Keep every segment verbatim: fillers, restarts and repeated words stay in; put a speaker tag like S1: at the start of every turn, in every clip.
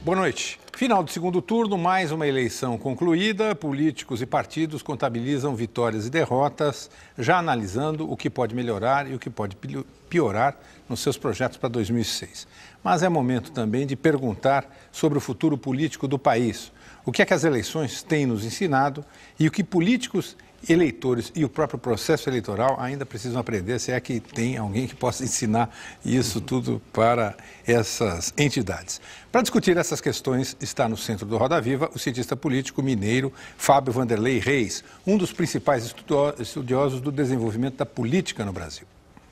S1: Boa noite. Final do segundo turno, mais uma eleição concluída. Políticos e partidos contabilizam vitórias e derrotas, já analisando o que pode melhorar e o que pode piorar nos seus projetos para dois mil e seis. Mas é momento também de perguntar sobre o futuro político do país. O que é que as eleições têm nos ensinado e o que políticos, eleitores e o próprio processo eleitoral ainda precisam aprender, se é que tem alguém que possa ensinar isso tudo para essas entidades. Para discutir essas questões, está no centro do Roda Viva o cientista político mineiro Fábio Vanderlei Reis, um dos principais estudiosos do desenvolvimento da política no Brasil.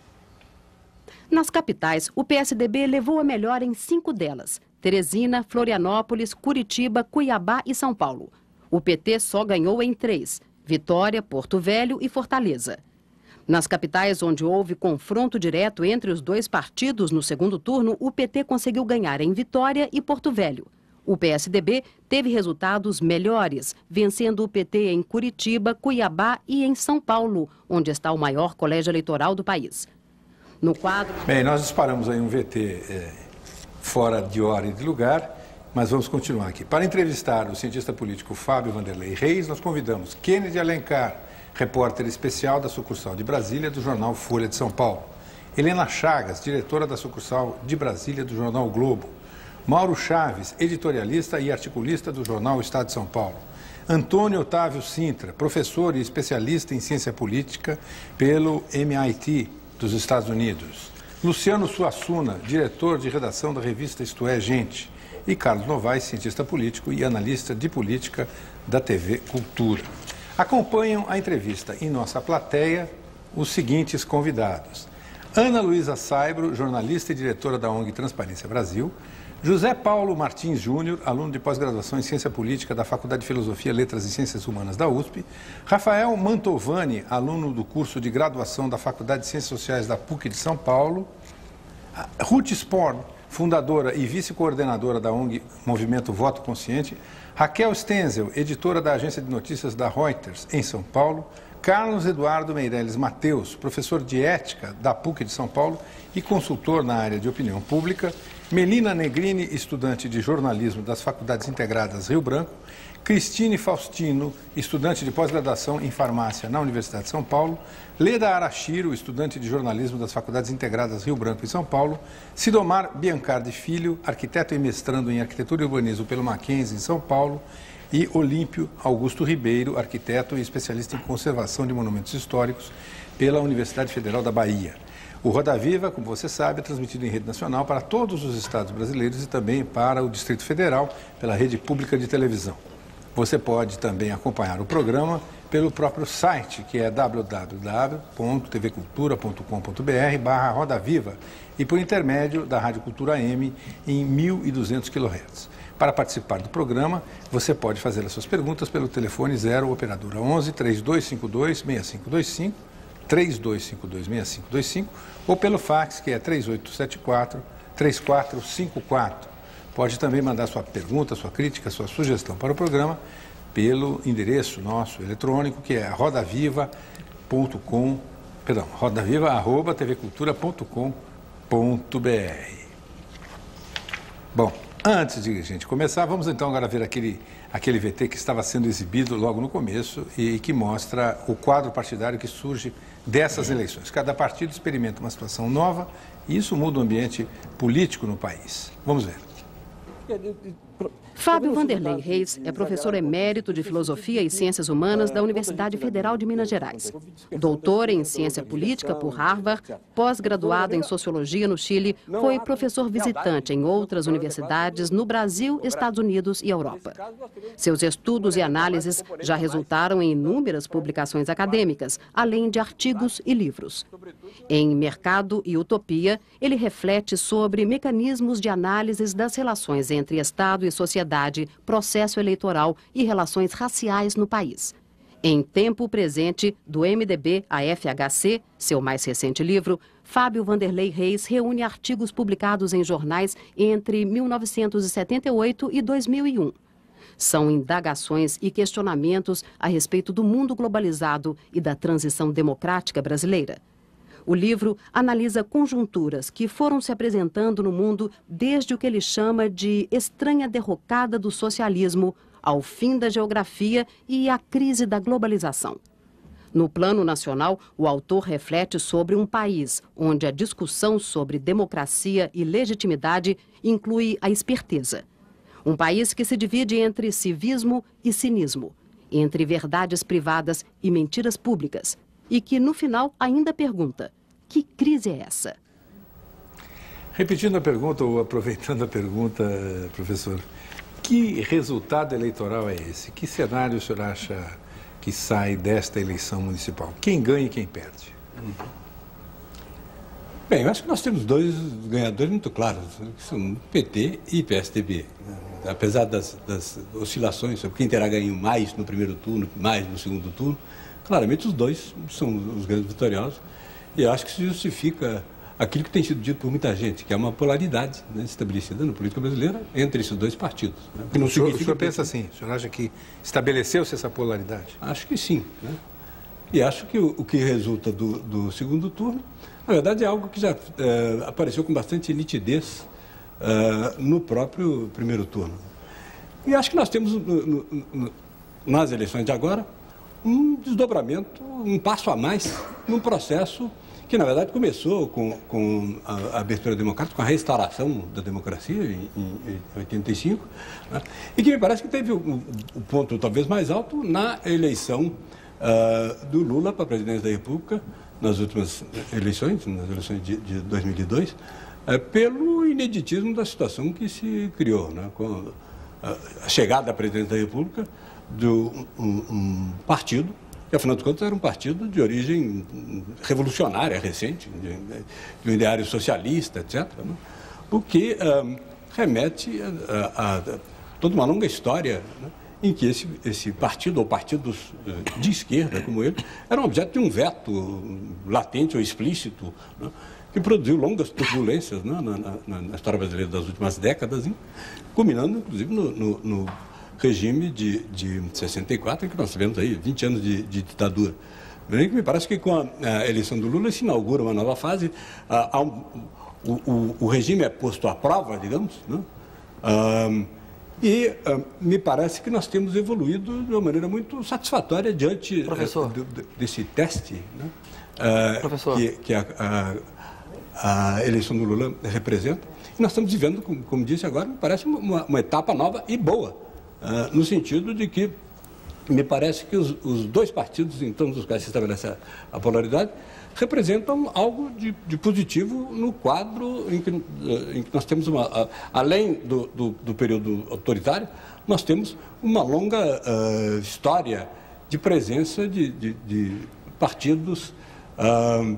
S2: Nas capitais, o P S D B levou a melhor em cinco delas: Teresina, Florianópolis, Curitiba, Cuiabá e São Paulo. O P T só ganhou em três: Vitória, Porto Velho e Fortaleza. Nas capitais onde houve confronto direto entre os dois partidos no segundo turno, o P T conseguiu ganhar em Vitória e Porto Velho. O P S D B teve resultados melhores, vencendo o P T em Curitiba, Cuiabá e em São Paulo, onde está o maior colégio eleitoral do país. No quadro...
S1: Bem, nós disparamos aí um V T é, fora de hora e de lugar, mas vamos continuar aqui. Para entrevistar o cientista político Fábio Vanderlei Reis, nós convidamos Kennedy Alencar, repórter especial da sucursal de Brasília do jornal Folha de São Paulo. Helena Chagas, diretora da sucursal de Brasília do jornal o Globo. Mauro Chaves, editorialista e articulista do jornal Estado de São Paulo. Antônio Otávio Sintra, professor e especialista em ciência política pelo M I T dos Estados Unidos. Luciano Suassuna, diretor de redação da revista Isto É Gente. E Carlos Novaes, cientista político e analista de política da T V Cultura. Acompanham a entrevista em nossa plateia os seguintes convidados: Ana Luísa Saibro, jornalista e diretora da O N G Transparência Brasil; José Paulo Martins Júnior, aluno de pós-graduação em Ciência Política da Faculdade de Filosofia, Letras e Ciências Humanas da U S P; Rafael Mantovani, aluno do curso de graduação da Faculdade de Ciências Sociais da P U C de São Paulo; Ruth Sporn, fundadora e vice-coordenadora da O N G Movimento Voto Consciente; Raquel Stenzel, editora da agência de notícias da Reuters, em São Paulo; Carlos Eduardo Meireles Mateus, professor de ética da P U C de São Paulo e consultor na área de opinião pública; Melina Negrini, estudante de jornalismo das Faculdades Integradas Rio Branco; Cristine Faustino, estudante de pós-graduação em farmácia na Universidade de São Paulo; Leda Arashiro, estudante de jornalismo das Faculdades Integradas Rio Branco e São Paulo; Sidomar Biancardi Filho, arquiteto e mestrando em arquitetura e urbanismo pelo Mackenzie em São Paulo; e Olímpio Augusto Ribeiro, arquiteto e especialista em conservação de monumentos históricos pela Universidade Federal da Bahia. O Roda Viva, como você sabe, é transmitido em rede nacional para todos os estados brasileiros e também para o Distrito Federal pela rede pública de televisão. Você pode também acompanhar o programa pelo próprio site, que é w w w ponto t v cultura ponto com ponto b r barra Roda Viva e por intermédio da Rádio Cultura M em mil e duzentos quilohertz. Para participar do programa, você pode fazer as suas perguntas pelo telefone zero operadora onze, três dois cinco dois, seis cinco dois cinco, três dois cinco dois, seis cinco dois cinco ou pelo fax, que é três oito sete quatro, três quatro cinco quatro. Pode também mandar sua pergunta, sua crítica, sua sugestão para o programa pelo endereço nosso eletrônico, que é rodaviva ponto com, perdão, rodaviva arroba t v cultura ponto com ponto b r. Bom, antes de a gente começar, vamos então agora ver aquele, aquele V T que estava sendo exibido logo no começo e que mostra o quadro partidário que surge dessas eleições. Cada partido experimenta uma situação nova e isso muda o ambiente político no país. Vamos ver.
S2: Fábio Vanderlei Reis é professor emérito de Filosofia e Ciências Humanas da Universidade Federal de Minas Gerais. Doutor em Ciência Política por Harvard, pós-graduado em Sociologia no Chile, foi professor visitante em outras universidades no Brasil, Estados Unidos e Europa. Seus estudos e análises já resultaram em inúmeras publicações acadêmicas, além de artigos e livros. Em Mercado e Utopia, ele reflete sobre mecanismos de análises das relações entre Estado e sociedade, processo eleitoral e relações raciais no país. Em Tempo Presente, do M D B à F H C, seu mais recente livro, Fábio Vanderlei Reis reúne artigos publicados em jornais entre mil novecentos e setenta e oito e dois mil e um. São indagações e questionamentos a respeito do mundo globalizado e da transição democrática brasileira. O livro analisa conjunturas que foram se apresentando no mundo desde o que ele chama de estranha derrocada do socialismo, ao fim da geografia e à crise da globalização. No plano nacional, o autor reflete sobre um país onde a discussão sobre democracia e legitimidade inclui a esperteza. Um país que se divide entre civismo e cinismo, entre verdades privadas e mentiras públicas, e que, no final, ainda pergunta: que crise é essa?
S1: Repetindo a pergunta, ou aproveitando a pergunta, professor, que resultado eleitoral é esse? Que cenário o senhor acha que sai desta eleição municipal? Quem ganha e quem perde?
S3: Bem, eu acho que nós temos dois ganhadores muito claros, que são P T e P S D B. Apesar das, das oscilações sobre quem terá ganho mais no primeiro turno, mais no segundo turno, claramente os dois são os grandes vitoriosos. E eu acho que isso justifica aquilo que tem sido dito por muita gente, que é uma polaridade, né, estabelecida na política brasileira entre esses dois partidos. Né?
S1: Que não o, senhor, o senhor pensa assim, o senhor acha que estabeleceu-se essa polaridade?
S3: Acho que sim. Né? E acho que o, o que resulta do, do segundo turno, na verdade, é algo que já é, apareceu com bastante nitidez é, no próprio primeiro turno. E acho que nós temos, no, no, no, nas eleições de agora, um desdobramento, um passo a mais num processo que, na verdade, começou com, com a, a abertura democrática, com a restauração da democracia em, em oitenta e cinco, né? E que me parece que teve o, o ponto talvez mais alto na eleição uh, do Lula para a presidência da República, nas últimas eleições, nas eleições de, de dois mil e dois, uh, pelo ineditismo da situação que se criou, né? Com a, a chegada à presidência da República de um, um partido, que, afinal de contas, era um partido de origem revolucionária, recente, de, de um ideário socialista, etcétera, né? O que um, remete a, a, a toda uma longa história, né, em que esse, esse partido, ou partidos de esquerda como ele, eram objeto de um veto latente ou explícito, né, que produziu longas turbulências, né, na, na, na história brasileira das últimas décadas, hein, culminando, inclusive, no, no, no regime de, de sessenta e quatro, em que nós tivemos aí vinte anos de, de ditadura. Me parece que com a, a eleição do Lula se inaugura uma nova fase, a, a um, o, o, o regime é posto à prova, digamos, né? Um, e um, me parece que nós temos evoluído de uma maneira muito satisfatória diante uh, do, do, desse teste, né? uh,
S4: Professor.
S3: que, que a, a, a eleição do Lula representa. E nós estamos vivendo, como, como disse agora, me parece uma, uma etapa nova e boa. Uh, no sentido de que me parece que os, os dois partidos, em torno dos quais se estabelece a, a polaridade, representam algo de, de positivo no quadro em que, uh, em que nós temos, uma, uh, além do, do, do período autoritário, nós temos uma longa uh, história de presença de, de, de partidos, uh,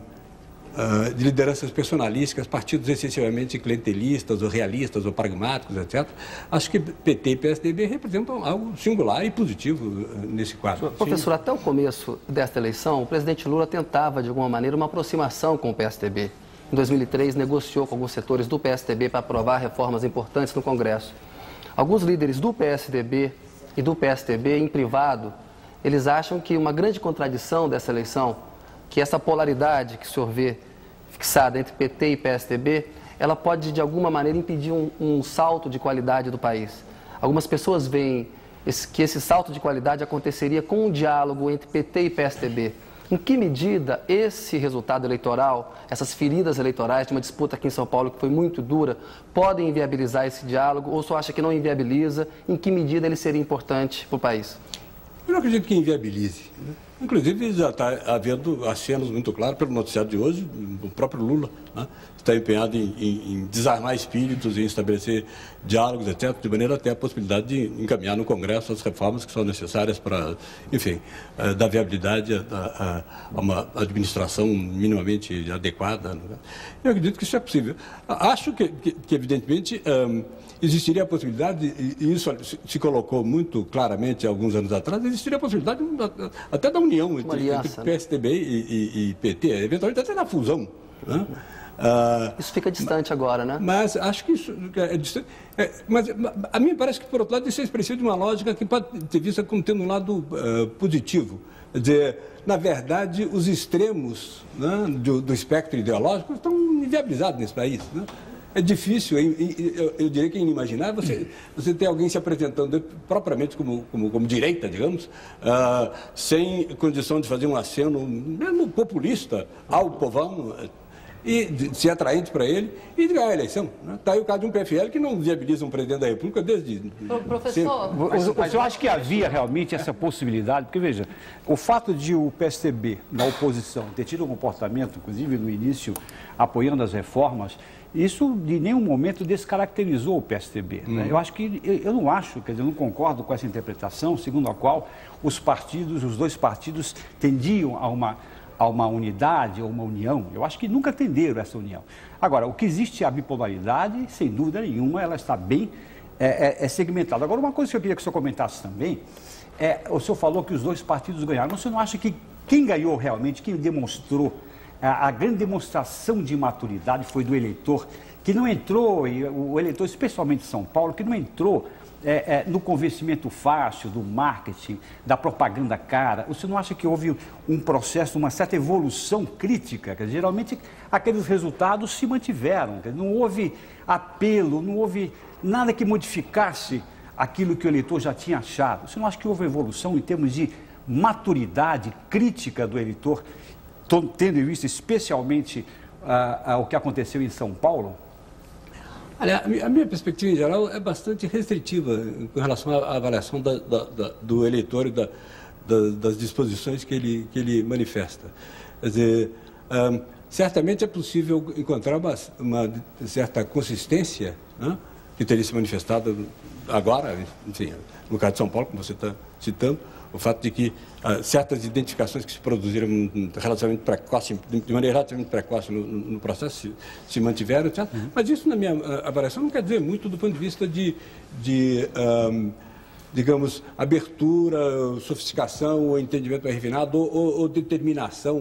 S3: Uh, de lideranças personalísticas, partidos essencialmente clientelistas, ou realistas, ou pragmáticos, etcétera. Acho que P T e P S D B representam algo singular e positivo uh, nesse quadro.
S4: Professor, até o começo desta eleição, o presidente Lula tentava, de alguma maneira, uma aproximação com o P S D B. Em dois mil e três, negociou com alguns setores do P S D B para aprovar reformas importantes no Congresso. Alguns líderes do P S D B e do P S D B, em privado, eles acham que uma grande contradição dessa eleição, que essa polaridade que o senhor vê fixada entre P T e P S D B, ela pode, de alguma maneira, impedir um, um salto de qualidade do país. Algumas pessoas veem esse, que esse salto de qualidade aconteceria com um diálogo entre P T e P S D B. Em que medida esse resultado eleitoral, essas feridas eleitorais de uma disputa aqui em São Paulo que foi muito dura, podem inviabilizar esse diálogo, ou só acha que não inviabiliza? Em que medida ele seria importante para o país?
S3: Eu não acredito que inviabilize, né? Inclusive, já está havendo acenos muito claros pelo noticiário de hoje, o próprio Lula, né, está empenhado em, em, em desarmar espíritos, em estabelecer diálogos, etcétera, de maneira até a possibilidade de encaminhar no Congresso as reformas que são necessárias para, enfim, uh, dar viabilidade a, a, a uma administração minimamente adequada. Né? Eu acredito que isso é possível. Acho que, que, que evidentemente, um, existiria a possibilidade, e isso se colocou muito claramente alguns anos atrás, existiria a possibilidade até da união entre,
S4: aliança,
S3: entre P S D B e, e, e P T, eventualmente até na fusão, né? Uh,
S4: isso fica distante agora, né?
S3: Mas acho que isso é distante. É, mas a mim parece que, por outro lado, isso é expressivo de uma lógica que pode ser vista como tendo um lado uh, positivo. Quer dizer, na verdade, os extremos, né, do, do espectro ideológico estão inviabilizados nesse país, né? É difícil, eu, eu diria que é inimaginável você, você ter alguém se apresentando propriamente como, como, como direita, digamos, uh, sem condição de fazer um aceno mesmo populista ao povão e de ser atraente para ele e de ganhar a eleição. Está aí o caso de um P F L que não viabiliza um presidente da República desde...
S5: Professor... Mas, mas eu acho que havia realmente essa possibilidade, porque, veja, o fato de o P S D B, na oposição, ter tido um comportamento, inclusive no início, apoiando as reformas, isso de nenhum momento descaracterizou o P S D B. Né? Hum. Eu acho que, eu, eu não acho, quer dizer, eu não concordo com essa interpretação, segundo a qual os partidos, os dois partidos, tendiam a uma, a uma unidade ou uma união. Eu acho que nunca tenderam essa união. Agora, o que existe é a bipolaridade, sem dúvida nenhuma, ela está bem é, é, é segmentada. Agora, uma coisa que eu queria que o senhor comentasse também, é, o senhor falou que os dois partidos ganharam, mas o senhor não acha que quem ganhou realmente, quem demonstrou a, a grande demonstração de maturidade foi do eleitor, que não entrou, e o eleitor, especialmente de São Paulo, que não entrou é, é, no convencimento fácil, do marketing, da propaganda cara. O senhor não acha que houve um processo, uma certa evolução crítica? Quer dizer, geralmente aqueles resultados se mantiveram, quer dizer, não houve apelo, não houve nada que modificasse aquilo que o eleitor já tinha achado. O senhor não acha que houve evolução em termos de maturidade crítica do eleitor, tendo em vista especialmente ah, ah, o que aconteceu em São Paulo?
S3: Olha, a minha perspectiva em geral é bastante restritiva com relação à avaliação da, da, da, do eleitor e da, da, das disposições que ele, que ele manifesta. Quer dizer, um, certamente é possível encontrar uma, uma certa consistência, né, que teria se manifestado agora, enfim, no caso de São Paulo, como você está citando, o fato de que uh, certas identificações que se produziram relativamente precoce, de maneira relativamente precoce no, no processo se, se mantiveram, etcétera. Uhum. Mas isso, na minha uh, avaliação, não quer dizer muito do ponto de vista de, de um, digamos, abertura, sofisticação, ou entendimento mais refinado, ou, ou, ou determinação,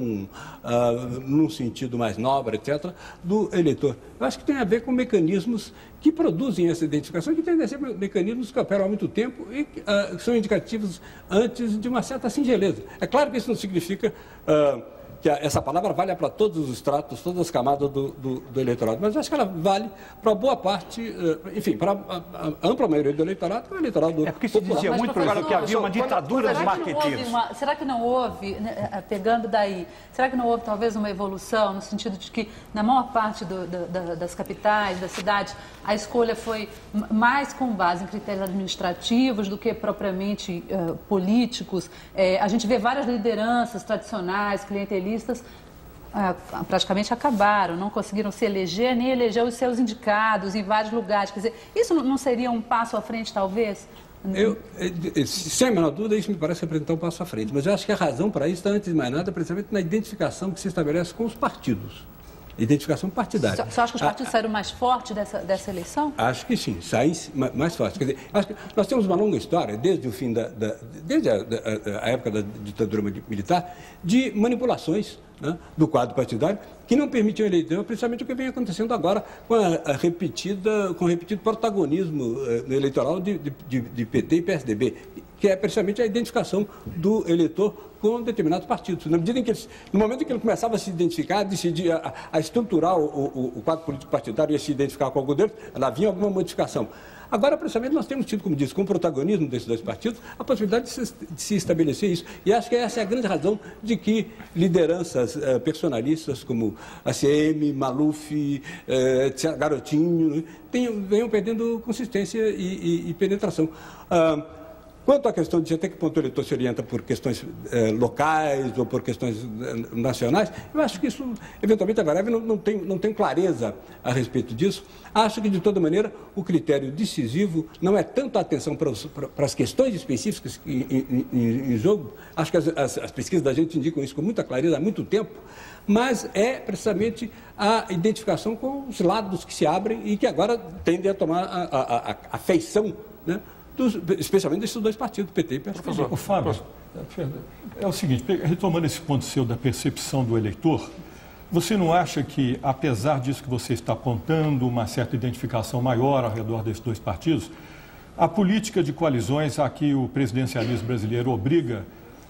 S3: uh, num sentido mais nobre, etcétera, do eleitor. Eu acho que tem a ver com mecanismos que produzem essa identificação, que tendem a ser mecanismos que operam há muito tempo e que uh, são indicativos antes de uma certa singeleza. É claro que isso não significa uh, que a, essa palavra valha para todos os estratos, todas as camadas do, do, do eleitorado, mas eu acho que ela vale para boa parte, uh, enfim, para a, a ampla maioria do eleitorado, que é o eleitorado
S5: É porque se
S3: popular.
S5: dizia
S6: Mas,
S5: muito, professor, que havia uma ditadura dos marqueteiros.
S6: Uma, será que não houve, né, pegando daí, será que não houve talvez uma evolução no sentido de que na maior parte do, do, da, das capitais, das cidades, a escolha foi mais com base em critérios administrativos do que propriamente uh, políticos? É, a gente vê várias lideranças tradicionais, clientelistas, uh, praticamente acabaram, não conseguiram se eleger nem eleger os seus indicados em vários lugares. Quer dizer, isso não seria um passo à frente, talvez?
S3: Eu, sem a menor dúvida, isso me parece representar um passo à frente, mas eu acho que a razão para isso está, antes de mais nada, precisamente na identificação que se estabelece com os partidos. Identificação partidária.
S6: Você acha que os partidos a, saíram mais fortes dessa, dessa eleição?
S3: Acho que sim, saem mais fortes. Quer dizer, acho que nós temos uma longa história, desde o fim da, da desde a, a, a época da ditadura militar, de manipulações, né, do quadro partidário, que não permitiam eleição, principalmente o que vem acontecendo agora com a, a repetida, com o repetido protagonismo uh, eleitoral de, de, de P T e P S D B, que é precisamente a identificação do eleitor com determinados partidos. Na medida em que eles, no momento em que ele começava a se identificar, a decidir, a, a estruturar o, o, o quadro político partidário e a se identificar com algum deles, lá vinha alguma modificação. Agora, precisamente, nós temos tido, como disse, com o protagonismo desses dois partidos, a possibilidade de se, de se estabelecer isso. E acho que essa é a grande razão de que lideranças eh, personalistas como a C M, Maluf, eh, Garotinho, tenham, venham perdendo consistência e, e, e penetração. Ah, Quanto à questão de até que ponto o eleitor se orienta por questões eh, locais ou por questões eh, nacionais, eu acho que isso, eventualmente, a variável não, não, tem, não tem clareza a respeito disso. Acho que, de toda maneira, o critério decisivo não é tanto a atenção para, os, para, para as questões específicas em, em, em, em jogo. Acho que as, as, as pesquisas da gente indicam isso com muita clareza há muito tempo, mas é precisamente a identificação com os lados que se abrem e que agora tendem a tomar a, a, a, a feição, né, Dos, especialmente desses dois partidos, P T e P S D B.
S7: O Fábio, é o seguinte, retomando esse ponto seu da percepção do eleitor, Você não acha que, apesar disso que você está apontando, uma certa identificação maior ao redor desses dois partidos, a política de coalizões a que o presidencialismo brasileiro obriga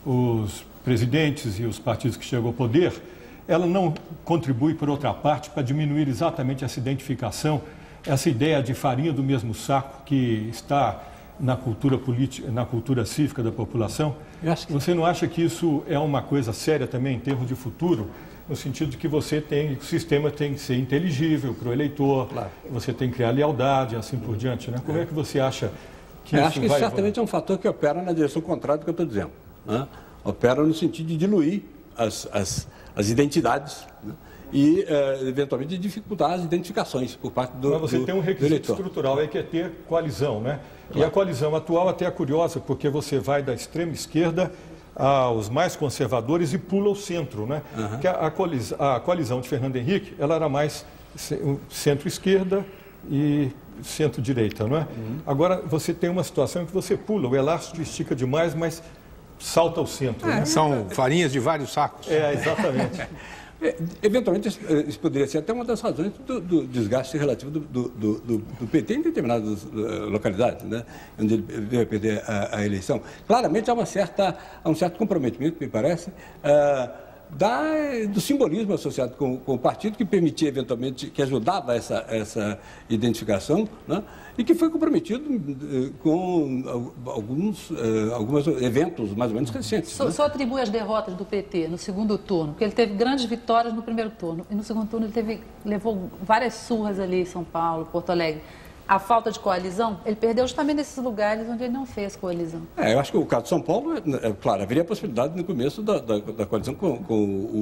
S7: os presidentes e os partidos que chegam ao poder, ela não contribui, por outra parte, para diminuir exatamente essa identificação, essa ideia de farinha do mesmo saco que está na cultura política, na cultura cívica da população? Que... Você não acha que isso é uma coisa séria também em termos de futuro? No sentido de que você tem, o sistema tem que ser inteligível para o eleitor, claro. Você tem que criar lealdade, assim por diante, né? Como é que você acha que
S3: eu
S7: isso
S3: acho que
S7: vai...
S3: isso certamente é um fator que opera na direção contrária do que eu estou dizendo, né? Opera no sentido de diluir as, as, as identidades, né? E, uh, eventualmente, dificultar as identificações por parte do eleitor.
S7: Mas você tem um requisito estrutural aí que é ter coalizão, né? Claro. E a coalizão atual até é curiosa, porque você vai da extrema esquerda aos mais conservadores e pula o centro, né? Uhum. Que a, a, coalizão, a coalizão de Fernando Henrique, ela era mais centro-esquerda e centro-direita, não é? Uhum. Agora você tem uma situação em que você pula, o elástico estica demais, mas salta ao centro.
S1: É, né? São farinhas de vários sacos.
S7: É, exatamente.
S3: É, eventualmente, isso poderia ser até uma das razões do, do desgaste relativo do, do, do, do P T em determinadas uh, localidades, né, onde ele veio a perder a, a eleição. Claramente, há, uma certa, há um certo comprometimento, me parece, uh, da, do simbolismo associado com, com o partido, que permitia, eventualmente, que ajudava essa, essa identificação, né, e que foi comprometido uh, com alguns uh, alguns eventos mais ou menos recentes.
S6: Só,
S3: né?
S6: só atribui as derrotas do P T no segundo turno, porque ele teve grandes vitórias no primeiro turno, e no segundo turno ele teve, levou várias surras ali em São Paulo, Porto Alegre. A falta de coalizão, ele perdeu justamente nesses lugares onde ele não fez coalizão.
S3: É, eu acho que o caso de São Paulo, é, é, claro, haveria a possibilidade no começo da, da, da coalizão com, com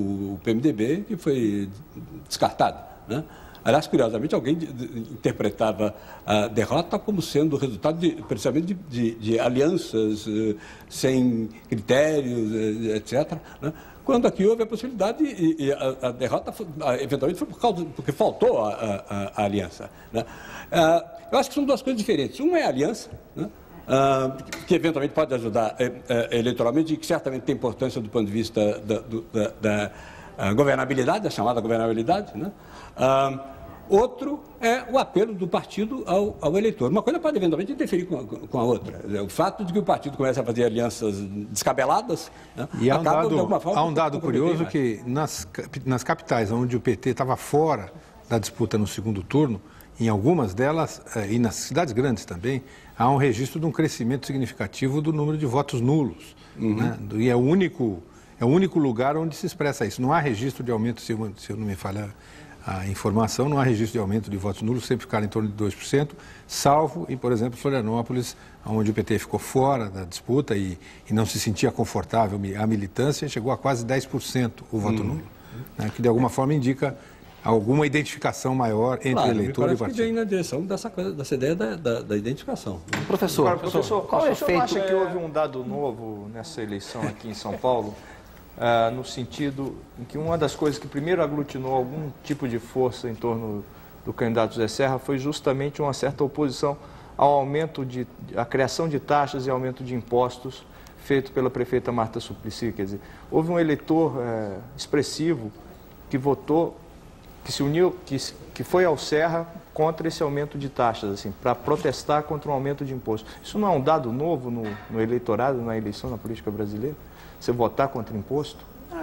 S3: o P M D B, que foi descartado, né? Aliás, curiosamente, alguém de, de, interpretava a derrota como sendo o resultado de, precisamente de, de, de alianças uh, sem critérios, uh, etcétera, né? Quando aqui houve a possibilidade e, e a, a derrota, eventualmente, foi por causa, porque faltou a, a, a aliança, né? Uh, eu acho que são duas coisas diferentes. Uma é a aliança, né? Uh, que eventualmente pode ajudar uh, uh, eleitoralmente e que certamente tem importância do ponto de vista da, do, da, da uh, governabilidade, a chamada governabilidade, né? Uh, outro é o apelo do partido ao, ao eleitor. Uma coisa pode eventualmente interferir com a, com a outra. O fato de que o partido comece a fazer alianças descabeladas, né,
S1: e há um
S3: acaba,
S1: dado,
S3: de alguma forma,
S1: há um dado curioso
S3: mais.
S1: Que nas, nas capitais onde o P T estava fora da disputa no segundo turno, em algumas delas, e nas cidades grandes também, há um registro de um crescimento significativo do número de votos nulos. Uhum. Né? E é o, único, é o único lugar onde se expressa isso. Não há registro de aumento, se eu, se eu não me falhar a informação, não há registro de aumento de votos nulos, sempre ficaram em torno de dois por cento, salvo em, por exemplo, Florianópolis, onde o P T ficou fora da disputa e, e não se sentia confortável. A militância chegou a quase dez por cento o voto uhum. nulo, né? Que de alguma forma indica alguma identificação maior entre
S3: claro,
S1: eleitor e partido.
S3: Que vem na direção dessa, coisa, dessa ideia da, da, da identificação.
S4: Professor,
S8: Agora, professor, qual é o efeito? Você acha que
S4: é...
S8: houve um dado novo nessa eleição aqui em São Paulo, uh, no sentido em que uma das coisas que primeiro aglutinou algum tipo de força em torno do candidato José Serra foi justamente uma certa oposição ao aumento de, à criação de taxas e aumento de impostos feito pela prefeita Marta Suplicy. Quer dizer, houve um eleitor uh, expressivo que votou, que se uniu, que, que foi ao Serra contra esse aumento de taxas, assim, para protestar contra um aumento de imposto. Isso não é um dado novo no, no eleitorado, na eleição, na política brasileira? Você votar contra imposto?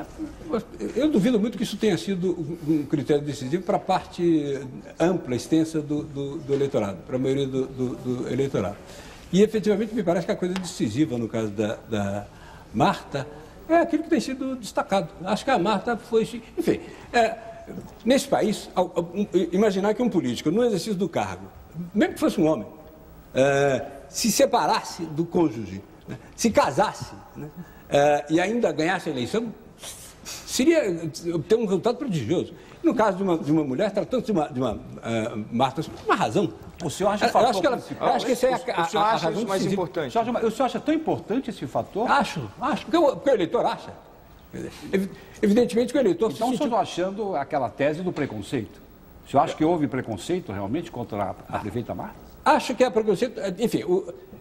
S3: Eu duvido muito que isso tenha sido um critério decisivo para a parte ampla, extensa do, do, do eleitorado, para a maioria do, do, do eleitorado. E, efetivamente, me parece que a coisa decisiva no caso da, da Marta é aquilo que tem sido destacado. Acho que a Marta foi... Enfim, é, nesse país, imaginar que um político, no exercício do cargo, mesmo que fosse um homem, é, se separasse do cônjuge, né, se casasse, né, é, e ainda ganhasse a eleição, seria ter um resultado prodigioso. No caso de uma, de uma mulher, tratando-se de uma, de uma uh, Marta, uma razão.
S5: O senhor acha
S3: eu acho que ela, eu acho que essa é a, a,
S8: o senhor
S3: a, a
S8: acha
S3: razão
S8: isso mais importante?
S5: O senhor, acha, o senhor acha tão importante esse fator?
S3: Acho, acho, porque o, porque o eleitor acha. Evidentemente que o eleitor...
S5: Então, o senhor está achando aquela tese do preconceito? O senhor acha que houve preconceito realmente contra a, a prefeita Marta?
S3: Acho que é preconceito... Enfim, o,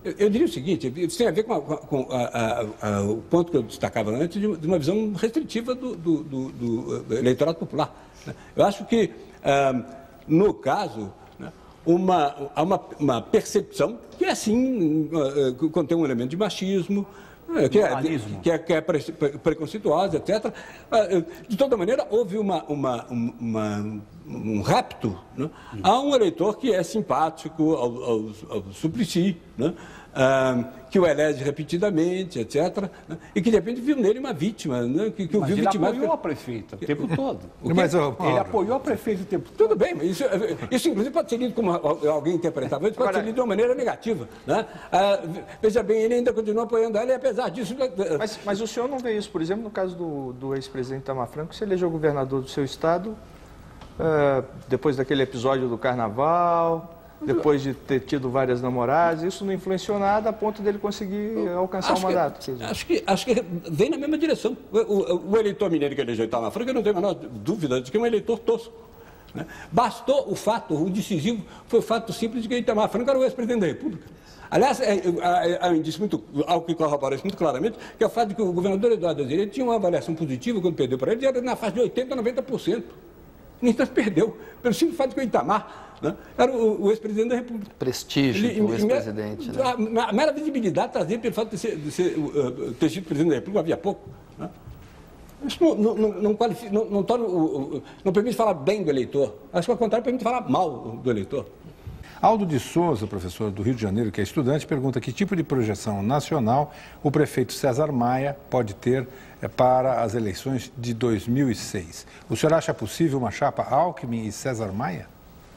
S3: eu, eu diria o seguinte, isso tem a ver com, a, com a, a, a, o ponto que eu destacava antes de, de uma visão restritiva do, do, do, do eleitorado popular. Né? Eu acho que, ah, no caso, né, uma, há uma, uma percepção que, assim, uh, contém um elemento de machismo, que é, que é, que é pre, pre, preconceituosa, etcétera. De toda maneira, houve uma, uma, uma, um rapto, né, a um eleitor que é simpático ao, ao, ao Suplicy, né, ah, que o elege repetidamente, etcétera, né, e que de repente viu nele uma vítima, né, que, que o
S5: mas
S3: viu
S5: ele
S3: vitimado.
S5: apoiou a prefeita o tempo todo. O
S1: mas, oh,
S5: ele apoiou a prefeita o tempo todo.
S3: Tudo bem, mas isso, isso inclusive pode ser lido como alguém interpretava, isso pode Agora, ser lido de uma maneira negativa. Né? Ah, veja bem, ele ainda continua apoiando ela e apesar disso...
S8: Mas, mas o senhor não vê isso, por exemplo, no caso do, do ex-presidente Itamar Franco, que se elegeu governador do seu estado, ah, depois daquele episódio do Carnaval... Depois de ter tido várias namoradas, isso não influenciou nada a ponto dele conseguir alcançar acho o mandato.
S3: Que, acho, que, acho que vem na mesma direção. O, o, o eleitor mineiro que elegeu Itamar Franco, eu não tenho a menor dúvida de que é um eleitor tosco. Né? Bastou o fato, o decisivo, foi o fato simples de que Itamar Franco era o ex-presidente da República. Aliás, há um indício muito, algo que corrobora isso muito claramente, que é o fato de que o governador Eduardo Azevedo tinha uma avaliação positiva quando perdeu para ele, era na faixa de oitenta por cento a noventa por cento. No entanto, perdeu, pelo simples fato de que o Itamar, né, era o, o ex-presidente da República.
S4: Prestígio do ex-presidente. Né?
S3: A, a mera visibilidade trazia pelo fato de, ser, de ser, uh, ter sido presidente da República havia pouco. Né? Isso não, não, não, não, qualifica, não, não, torna, uh, uh, não permite falar bem do eleitor. Acho que, ao contrário, permite falar mal do eleitor.
S1: Aldo de Souza, professor do Rio de Janeiro, que é estudante, pergunta que tipo de projeção nacional o prefeito César Maia pode ter é, para as eleições de dois mil e seis. O senhor acha possível uma chapa Alckmin e César Maia?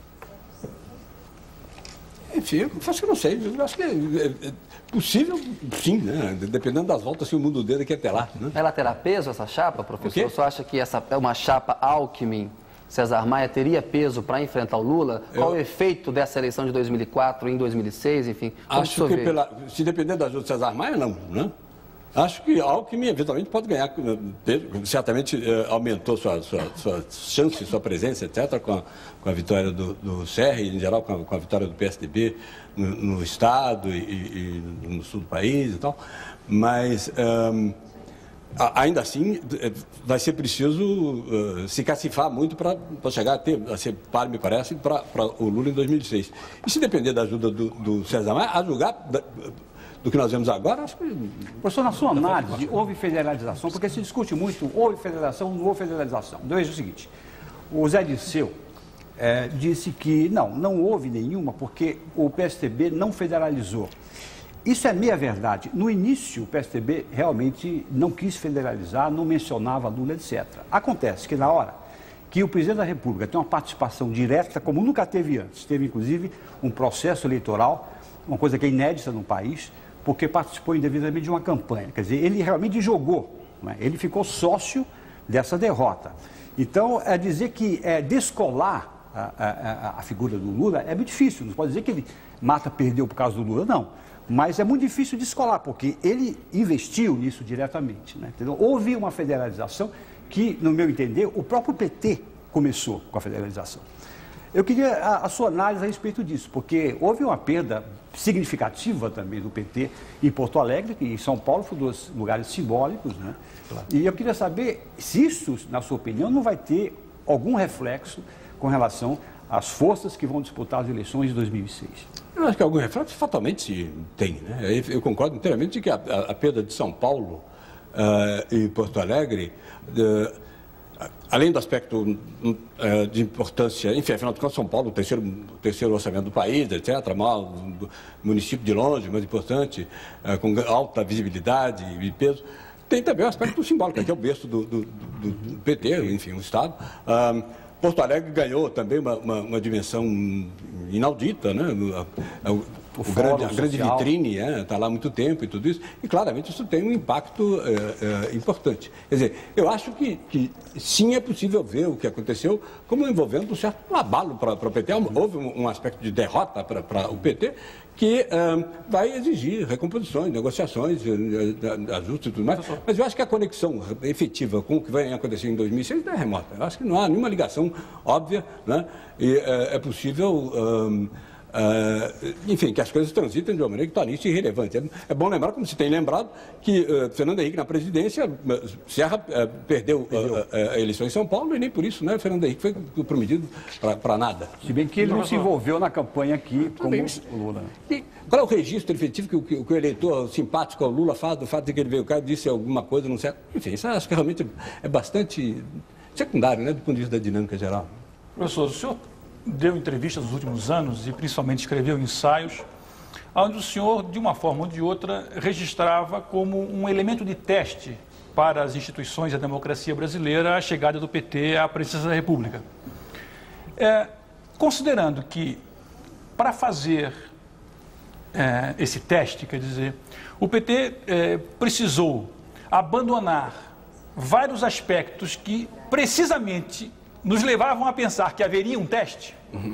S3: Enfim, eu acho que não sei. Eu acho que é, é, é possível, sim, né? Dependendo das voltas, se o mundo dele quer até lá. Né?
S4: Ela terá peso, essa chapa, professor? O senhor acha que essa é uma chapa Alckmin? César Maia teria peso para enfrentar o Lula? Qual eu... o efeito dessa eleição de dois mil e quatro em dois mil e seis, enfim?
S3: Acho que, pela... se depender da ajuda de César Maia, não, né? Acho que Alckmin eventualmente pode ganhar, certamente eh, aumentou sua, sua, sua chance, sua presença, etcétera, com a, com a vitória do, do C R, em geral com a, com a vitória do P S D B no, no Estado e, e, e no sul do país e tal, mas... Um, ainda assim, vai ser preciso uh, se cacifar muito para chegar a, ter, a ser par, me parece, para o Lula em dois mil e seis. E se depender da ajuda do, do César Maia, a julgar da, do que nós vemos agora, acho que...
S5: Professor, na sua análise, houve federalização, porque se discute muito, houve federação, não houve federalização. Então, veja o seguinte, o Zé Dirceu é, disse que não, não houve nenhuma, porque o P S D B não federalizou. Isso é meia verdade. No início, o P S D B realmente não quis federalizar, não mencionava Lula, etcétera. Acontece que na hora que o presidente da República tem uma participação direta, como nunca teve antes, teve inclusive um processo eleitoral, uma coisa que é inédita no país, porque participou indevidamente de uma campanha. Quer dizer, ele realmente jogou, né? Ele ficou sócio dessa derrota. Então, é dizer que é descolar a, a, a figura do Lula é muito difícil. Não pode dizer que ele mata, perdeu por causa do Lula, não. Mas é muito difícil descolar, porque ele investiu nisso diretamente. Né? Entendeu? Houve uma federalização que, no meu entender, o próprio P T começou com a federalização. Eu queria a, a sua análise a respeito disso, porque houve uma perda significativa também do P T em Porto Alegre, e em São Paulo foram dois lugares simbólicos. Né? Claro. E eu queria saber se isso, na sua opinião, não vai ter algum reflexo com relação às forças que vão disputar as eleições de dois mil e seis.
S3: Eu acho que algum reflexo fatalmente tem, né? Eu concordo inteiramente que a, a, a perda de São Paulo uh, e Porto Alegre, uh, além do aspecto uh, de importância, enfim, afinal de contas, São Paulo, o terceiro, o terceiro orçamento do país, etcétera, mal, município de longe, mas importante, uh, com alta visibilidade e peso, tem também o aspecto simbólico, que é o berço do, do, do, do P T, enfim, o Estado. Uh, Porto Alegre ganhou também uma, uma, uma dimensão inaudita, né? O, o, o grande, a grande vitrine está é, lá há muito tempo e tudo isso, e claramente isso tem um impacto é, é, importante. Quer dizer, eu acho que, que sim é possível ver o que aconteceu como envolvendo um certo abalo para o P T. Houve um, um aspecto de derrota para o P T que um, vai exigir recomposições, negociações, ajustes e tudo mais. Mas eu acho que a conexão efetiva com o que vai acontecer em dois mil e seis não é remota. Eu acho que não há nenhuma ligação óbvia, né? E é, é possível um, Uh, enfim, que as coisas transitam de uma maneira que torna isso irrelevante. É, é bom lembrar, como se tem lembrado, que uh, Fernando Henrique na presidência, Serra uh, perdeu uh, uh, a eleição em São Paulo e nem por isso, né, Fernando Henrique foi comprometido para nada.
S5: Se bem que ele não se envolveu na campanha aqui como o Lula.
S3: E qual é o registro efetivo que, que, que o eleitor simpático ao Lula faz do fato de que ele veio cá e disse alguma coisa, não sei. Enfim, isso acho que realmente é bastante secundário, né, do ponto de vista da dinâmica geral.
S9: Professor, o senhor deu entrevistas nos últimos anos e principalmente escreveu ensaios, onde o senhor, de uma forma ou de outra, registrava como um elemento de teste para as instituições e a democracia brasileira a chegada do P T à presidência da República. É, considerando que, para fazer é, esse teste, quer dizer, o P T é, precisou abandonar vários aspectos que, precisamente, nos levavam a pensar que haveria um teste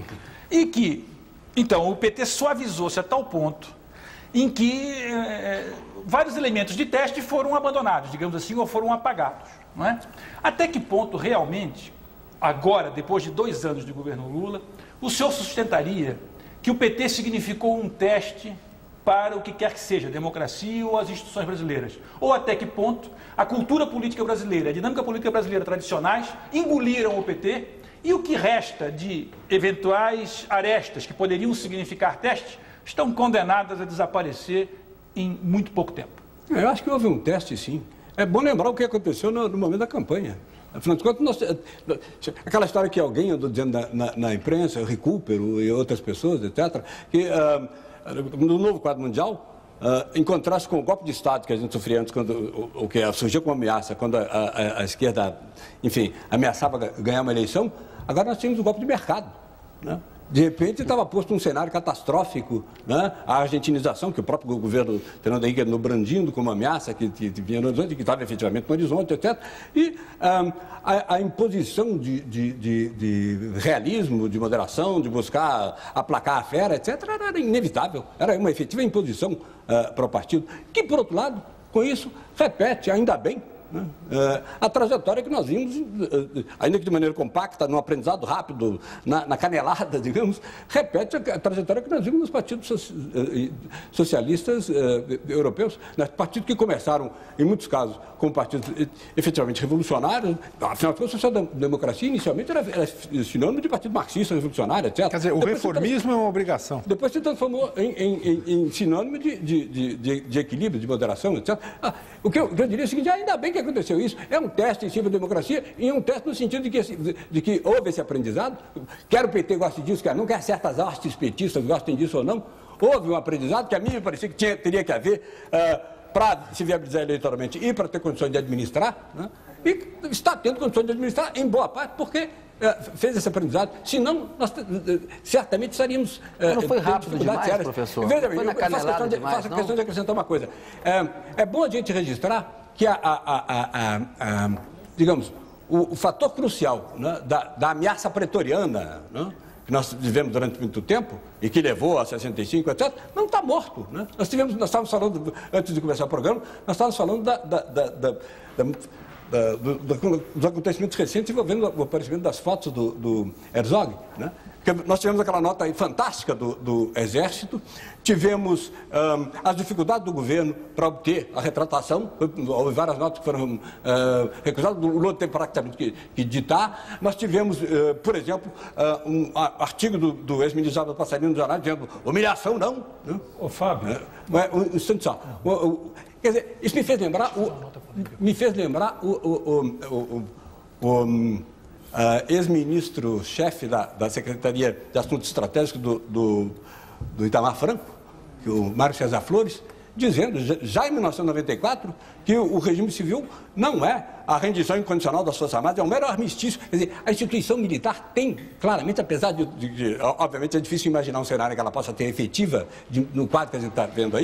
S9: e que, então, o P T suavizou-se a tal ponto em que é, vários elementos de teste foram abandonados, digamos assim, ou foram apagados, não é? Até que ponto, realmente, agora, depois de dois anos de governo Lula, o senhor sustentaria que o P T significou um teste para o que quer que seja, a democracia ou as instituições brasileiras? Ou até que ponto a cultura política brasileira, a dinâmica política brasileira tradicionais engoliram o P T e o que resta de eventuais arestas que poderiam significar teste estão condenadas a desaparecer em muito pouco tempo?
S3: Eu acho que houve um teste, sim. É bom lembrar o que aconteceu no, no momento da campanha. Afinal de contas, nós, aquela história que alguém andou dizendo na, na, na imprensa, o Recupero e outras pessoas, etcétera, que uh, no novo quadro mundial, Uh, em contraste com o golpe de Estado que a gente sofria antes, quando, o, o que surgiu como ameaça, quando a, a, a esquerda, enfim, ameaçava ganhar uma eleição, agora nós tínhamos o golpe de mercado, né? De repente estava posto um cenário catastrófico, né? A argentinização, que o próprio governo Fernando Henrique andou brandindo como ameaça, que, que, que vinha no horizonte, que estava efetivamente no horizonte, etcétera. E um, a, a imposição de, de, de, de realismo, de moderação, de buscar aplacar a fera, etcétera, era inevitável. Era uma efetiva imposição uh, para o partido, que, por outro lado, com isso, repete, ainda bem, né? Uh, a trajetória que nós vimos, uh, ainda que de maneira compacta, num aprendizado rápido, na, na canelada, digamos, repete a, a trajetória que nós vimos nos partidos so, uh, socialistas uh, europeus, né? Partidos que começaram, em muitos casos, como partidos efetivamente revolucionários. Afinal de contas, a social-democracia inicialmente era, era sinônimo de partido marxista, revolucionário, etcétera.
S1: Quer dizer, o depois reformismo é uma obrigação.
S3: Depois se transformou em, em, em, em sinônimo de, de, de, de equilíbrio, de moderação, etcétera. Ah, o que eu, eu diria é o seguinte: ainda bem que aconteceu isso, é um teste em cima da democracia e um teste no sentido de que, de, de que houve esse aprendizado, quer o P T goste disso, quer não, quer certas hastes petistas gostem disso ou não, houve um aprendizado que a mim me parecia que tinha, teria que haver uh, para se viabilizar eleitoralmente e para ter condições de administrar, né? E está tendo condições de administrar em boa parte porque uh, fez esse aprendizado, senão nós uh, certamente estaríamos... Uh,
S4: não foi rápido demais, sérias. Professor?
S3: Veja bem,
S4: foi na
S3: eu faço questão, de, demais, faço questão de acrescentar uma coisa. É, é bom a gente registrar que, a, a, a, a, a, digamos, o, o fator crucial, né, da, da ameaça pretoriana, né, que nós vivemos durante muito tempo e que levou a sessenta e cinco, etcétera, não está morto, né? Nós, tivemos, nós estávamos falando, antes de começar o programa, nós estávamos falando da, da, da, da, da, da, do, dos acontecimentos recentes envolvendo o aparecimento das fotos do, do Herzog, né? Nós tivemos aquela nota aí fantástica do, do Exército, tivemos um, as dificuldades do governo para obter a retratação, houve várias notas que foram uh, recusadas, o Lula teve praticamente que, que ditar. Nós tivemos, uh, por exemplo, uh, um artigo do, do ex-ministro Álvaro Passarinho no jornal dizendo humilhação não. Né?
S7: Ô, Fábio.
S3: Uh, um instante só. O, o, quer dizer, isso me fez lembrar, o, me fez lembrar o... o, o, o, o Uh, ex-ministro-chefe da, da Secretaria de Assuntos Estratégicos do, do, do Itamar Franco, que o Mário César Flores, dizendo, já em mil novecentos e noventa e quatro, que o, o regime civil não é a rendição incondicional das Forças Armadas, é um mero armistício. Quer dizer, a instituição militar tem, claramente, apesar de, de, de obviamente é difícil imaginar um cenário que ela possa ter efetiva, de, no quadro que a gente está vendo aí,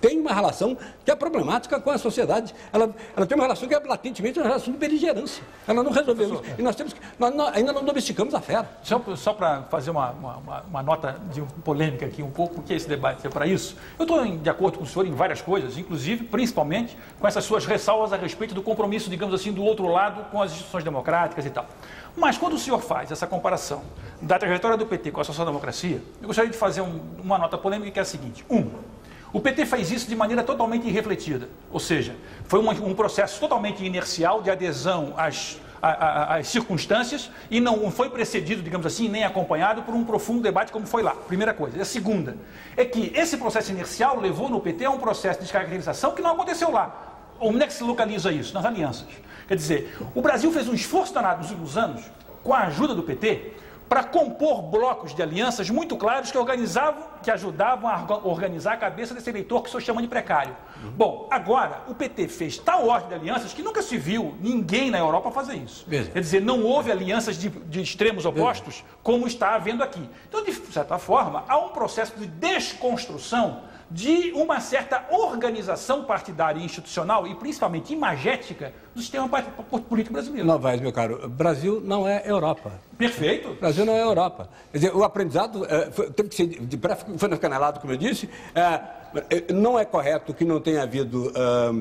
S3: tem uma relação que é problemática com a sociedade. Ela, ela tem uma relação que é latentemente uma relação de beligerância. Ela não resolveu isso. E nós temos que, nós, nós ainda não domesticamos a fera.
S9: Só, só para fazer uma, uma, uma nota de polêmica aqui um pouco, porque esse debate é para isso. Eu estou de acordo com o senhor em várias coisas, inclusive, principalmente, com essas suas ressalvas a respeito do compromisso, digamos assim, do outro lado com as instituições democráticas e tal. Mas quando o senhor faz essa comparação da trajetória do P T com a social-democracia, eu gostaria de fazer um, uma nota polêmica que é a seguinte. Um, o P T fez isso de maneira totalmente irrefletida, ou seja, foi uma, um processo totalmente inercial de adesão às, às, às circunstâncias e não foi precedido, digamos assim, nem acompanhado por um profundo debate como foi lá. Primeira coisa. E a segunda é que esse processo inercial levou no P T a um processo de descaracterização que não aconteceu lá. Onde é que se localiza isso? Nas alianças. Quer dizer, o Brasil fez um esforço danado nos últimos anos, com a ajuda do P T, para compor blocos de alianças muito claros que organizavam, que ajudavam a organizar a cabeça desse eleitor que o senhor chama de precário. Uhum. Bom, agora, o P T fez tal ordem de alianças que nunca se viu ninguém na Europa fazer isso. Mesmo. Quer dizer, não houve alianças de, de extremos opostos, Mesmo. como está havendo aqui. Então, de certa forma, há um processo de desconstrução de uma certa organização partidária e institucional e principalmente imagética do sistema político brasileiro.
S3: Novaes, meu caro, Brasil não é Europa.
S9: Perfeito.
S3: Brasil não é Europa. Quer dizer, o aprendizado é, foi, teve que ser de breve, foi canelado, como eu disse. É, não é correto que não tenha havido uh,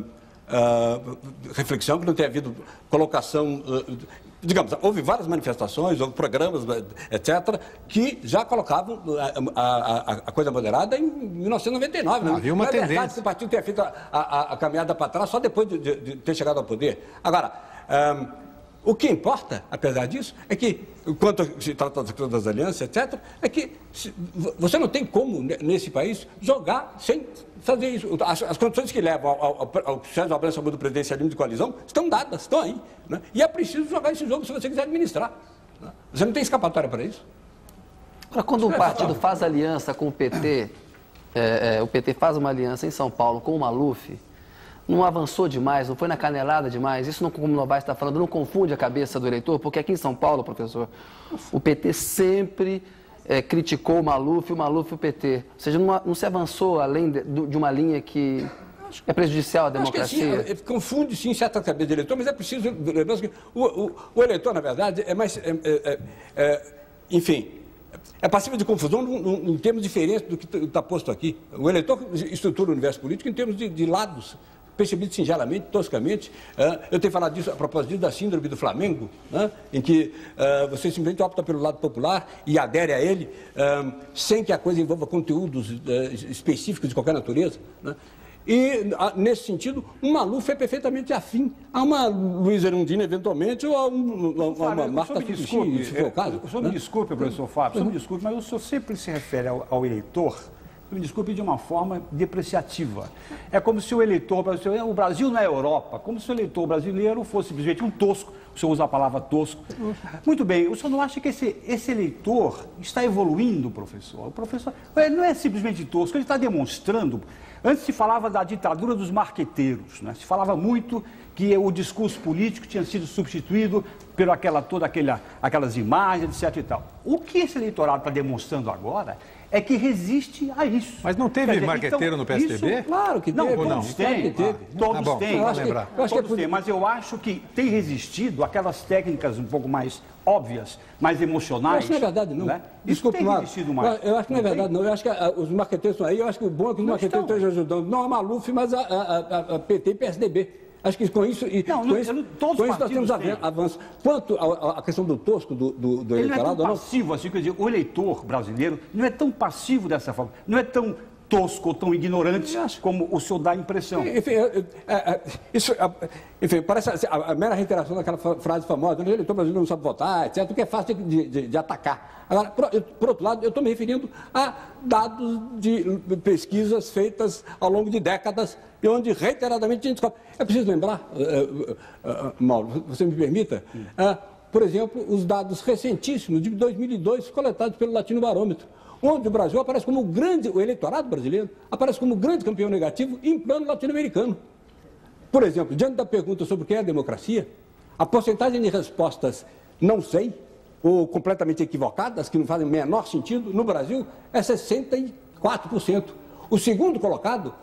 S3: uh, reflexão, que não tenha havido colocação. Uh, Digamos, houve várias manifestações, houve programas, etcétera, que já colocavam a, a, a coisa moderada em mil novecentos e noventa e nove.
S1: Não, havia uma tendência.
S3: É verdade que o partido tenha feito a, a, a caminhada para trás só depois de, de, de ter chegado ao poder. Agora, um, o que importa, apesar disso, é que, quanto se trata das alianças, etcétera, é que se, você não tem como, nesse país, jogar sem fazer isso. As, as condições que levam ao, ao, ao processo de avanço do presidencialismo de coalizão estão dadas, estão aí. Né? E é preciso jogar esse jogo se você quiser administrar. Né? Você não tem escapatória para isso.
S4: Agora, quando um partido faz aliança com o P T, é, é, o P T faz uma aliança em São Paulo com o Maluf, não avançou demais, não foi na canelada demais, isso, não, como o Novaes está falando, não confunde a cabeça do eleitor, porque aqui em São Paulo, professor, o P T sempre é, criticou o Maluf, o Maluf e o P T. Ou seja, não, não se avançou além de, de uma linha que é prejudicial à democracia.
S3: Acho que, sim, confunde, sim, certa cabeça de eleitor, mas é preciso lembrar que o, o, o eleitor, na verdade, é mais... É, é, é, enfim... É passível de confusão em termos diferentes do que está posto aqui. O eleitor estrutura o universo político em termos de, de lados, percebido singelamente, toscamente. Uh, eu tenho falado disso a propósito disso, da síndrome do Flamengo, né, em que uh, você simplesmente opta pelo lado popular e adere a ele, uh, sem que a coisa envolva conteúdos uh, específicos de qualquer natureza. Né. E, nesse sentido, um Maluf é perfeitamente afim a uma Luiz Erundina, eventualmente, ou a, um, a uma, uma Marta Suplicy, se for o caso.
S5: O senhor me desculpe, professor Fábio, o senhor me desculpe, mas o senhor sempre se refere ao, ao eleitor, me desculpe, de uma forma depreciativa. É como se o eleitor brasileiro, o Brasil não é Europa, como se o eleitor brasileiro fosse simplesmente um tosco, o senhor usa a palavra tosco. Muito bem, o senhor não acha que esse, esse eleitor está evoluindo, professor? O professor ele não é simplesmente tosco, ele está demonstrando... Antes se falava da ditadura dos marqueteiros, né? Se falava muito que o discurso político tinha sido substituído por aquela, toda aquela, aquelas imagens, etc e tal. O que esse eleitorado está demonstrando agora é que resiste a isso.
S1: Mas não teve dizer, marqueteiro então, no P S D B?
S5: Isso, claro que
S3: não,
S5: teve.
S3: Não,
S5: todos têm,
S3: claro
S5: todos
S1: ah, bom,
S5: têm.
S1: Eu acho que, eu acho
S5: todos
S1: que é
S5: têm, mas eu acho que tem resistido aquelas técnicas um pouco mais óbvias, mais emocionais.
S3: Eu acho que não é verdade, não.
S5: Né?
S3: Desculpe,
S5: tem resistido mais.
S3: Eu, eu acho que não é verdade, não. Eu acho que a, os marqueteiros estão aí, eu acho que o bom é que os não marqueteiros estão ajudando, não a Maluf, mas a, a, a, a P T e P S D B. Acho que com isso, e,
S5: não,
S3: com
S5: não,
S3: isso,
S5: não, todos
S3: com isso nós temos
S5: têm.
S3: avanço. Quanto à questão do tosco do, do, do
S5: Ele
S3: eleitorado...
S5: não é tão passivo assim, quer dizer, o eleitor brasileiro não é tão passivo dessa forma, não é tão tosco ou tão ignorante como o senhor dá a impressão.
S3: Enfim, é, é, isso, é, enfim parece a, a mera reiteração daquela frase famosa, o eleitor brasileiro não sabe votar, etcétera, o que é fácil de, de, de atacar. Agora, por, por outro lado, eu estou me referindo a dados de pesquisas feitas ao longo de décadas e onde reiteradamente a gente descobre. É preciso lembrar, uh, uh, uh, Mauro, você me permita, uh, por exemplo, os dados recentíssimos de dois mil e dois coletados pelo Latino Barômetro, onde o Brasil aparece como grande, o eleitorado brasileiro aparece como grande campeão negativo em plano latino-americano. Por exemplo, diante da pergunta sobre o que é a democracia, a porcentagem de respostas não sei, ou completamente equivocadas, que não fazem o menor sentido, no Brasil é sessenta e quatro por cento. O segundo colocado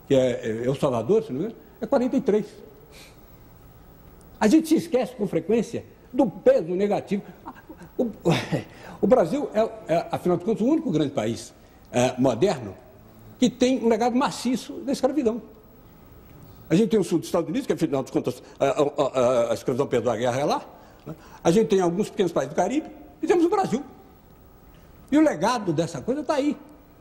S3: que é El Salvador, se não me engano, é quarenta e três. A gente se esquece com frequência do peso negativo. O, o Brasil é, é, afinal de contas, o único grande país é, moderno que tem um legado maciço da escravidão. A gente tem o sul dos Estados Unidos, que, afinal de contas, a, a, a, a escravidão perdeu a guerra é lá. Né? A gente tem alguns pequenos países do Caribe e temos o Brasil. E o legado dessa coisa está aí,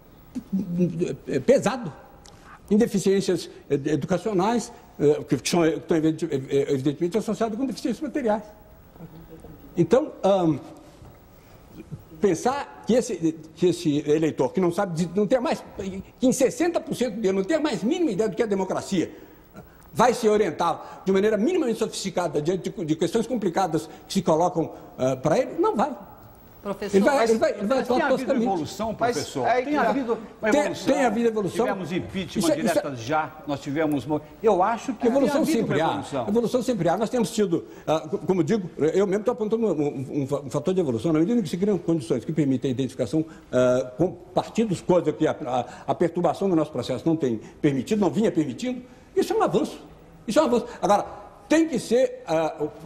S3: pesado, em deficiências educacionais, que são, estão evidentemente associadas com deficiências materiais. Então, hum, pensar que esse, que esse eleitor, que não sabe, não tem mais, que em sessenta por cento dele não tem a mais mínima ideia do que é democracia, vai se orientar de maneira minimamente sofisticada diante de, de questões complicadas que se colocam uh, para ele, não vai.
S6: Professor,
S3: ele vai,
S6: mas,
S3: ele vai, ele vai
S5: mas tem havido evolução, professor?
S8: Mas,
S5: tem havido uma
S3: tem,
S5: evolução?
S3: Tem havido evolução.
S5: Tivemos impeachment
S3: isso,
S5: diretas
S3: isso,
S5: já, nós tivemos... Eu acho que
S3: evolução
S5: tem
S3: sempre há.
S5: evolução.
S3: Evolução sempre há. Nós temos tido, uh, como digo, eu mesmo estou apontando um, um, um fator de evolução, na medida em que se criam condições que permitem a identificação uh, com partidos, coisa que a, a, a perturbação do nosso processo não tem permitido, não vinha permitindo, isso é um avanço. Isso é um avanço. Agora, tem que ser... Uh, uh,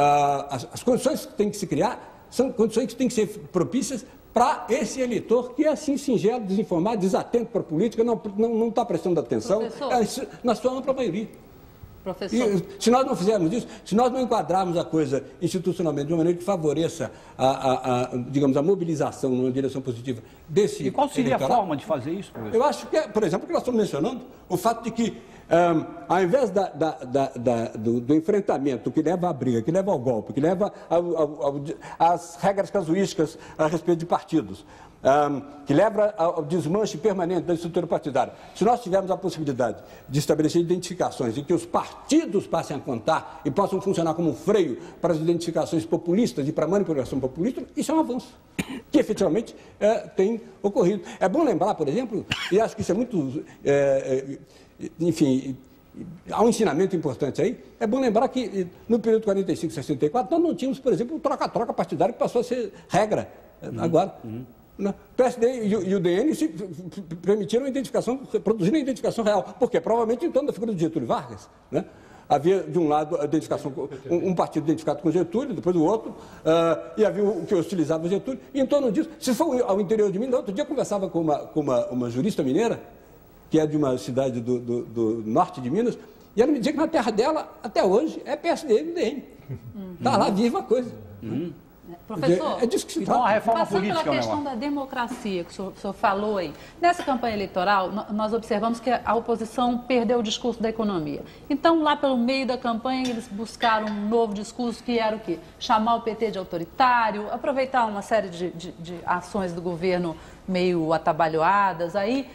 S3: as, as condições que tem que se criar são condições que têm que ser propícias para esse eleitor que é assim singelo, desinformado, desatento para a política, não está não, não prestando atenção, é, na sua ampla maioria.
S6: Professor.
S3: E, se nós não fizermos isso, se nós não enquadrarmos a coisa institucionalmente de uma maneira que favoreça a, a, a, digamos, a mobilização numa direção positiva desse
S5: E qual seria
S3: eleitorado,
S5: a forma de fazer isso, professor?
S3: Eu acho que, é, por exemplo, o que nós estamos mencionando, o fato de que, um, ao invés da, da, da, da, do, do enfrentamento que leva à briga, que leva ao golpe, que leva ao, ao, ao, às regras casuísticas a respeito de partidos, um, que leva ao desmanche permanente da estrutura partidária, se nós tivermos a possibilidade de estabelecer identificações e que os partidos passem a contar e possam funcionar como um freio para as identificações populistas e para a manipulação populista, isso é um avanço que efetivamente é, tem ocorrido. É bom lembrar, por exemplo, e acho que isso é muito... É, é, enfim, há um ensinamento importante aí, é bom lembrar que no período de quarenta e cinco, sessenta e quatro, nós não tínhamos, por exemplo, o troca-troca partidário que passou a ser regra uhum. agora. Uhum. O P S D e o D N se permitiram a identificação, produziram a identificação real, porque provavelmente em torno da figura de Getúlio Vargas, né? Havia, de um lado, a identificação, um, um partido identificado com Getúlio, depois o outro, uh, e havia o que hostilizava Getúlio, e em torno disso, se for ao interior de Minas, outro dia eu conversava com uma, com uma, uma jurista mineira, que é de uma cidade do, do, do norte de Minas, e ela me dizia que na terra dela, até hoje, é P S D e D N. Está lá viva a coisa. Uhum.
S6: Professor,
S3: é disso que se
S5: então, a reforma
S6: passando
S5: política,
S6: pela questão da democracia que o senhor, o senhor falou aí, nessa campanha eleitoral nós observamos que a oposição perdeu o discurso da economia. Então, lá pelo meio da campanha, eles buscaram um novo discurso que era o quê? Chamar o P T de autoritário, aproveitar uma série de, de, de ações do governo meio atabalhoadas aí,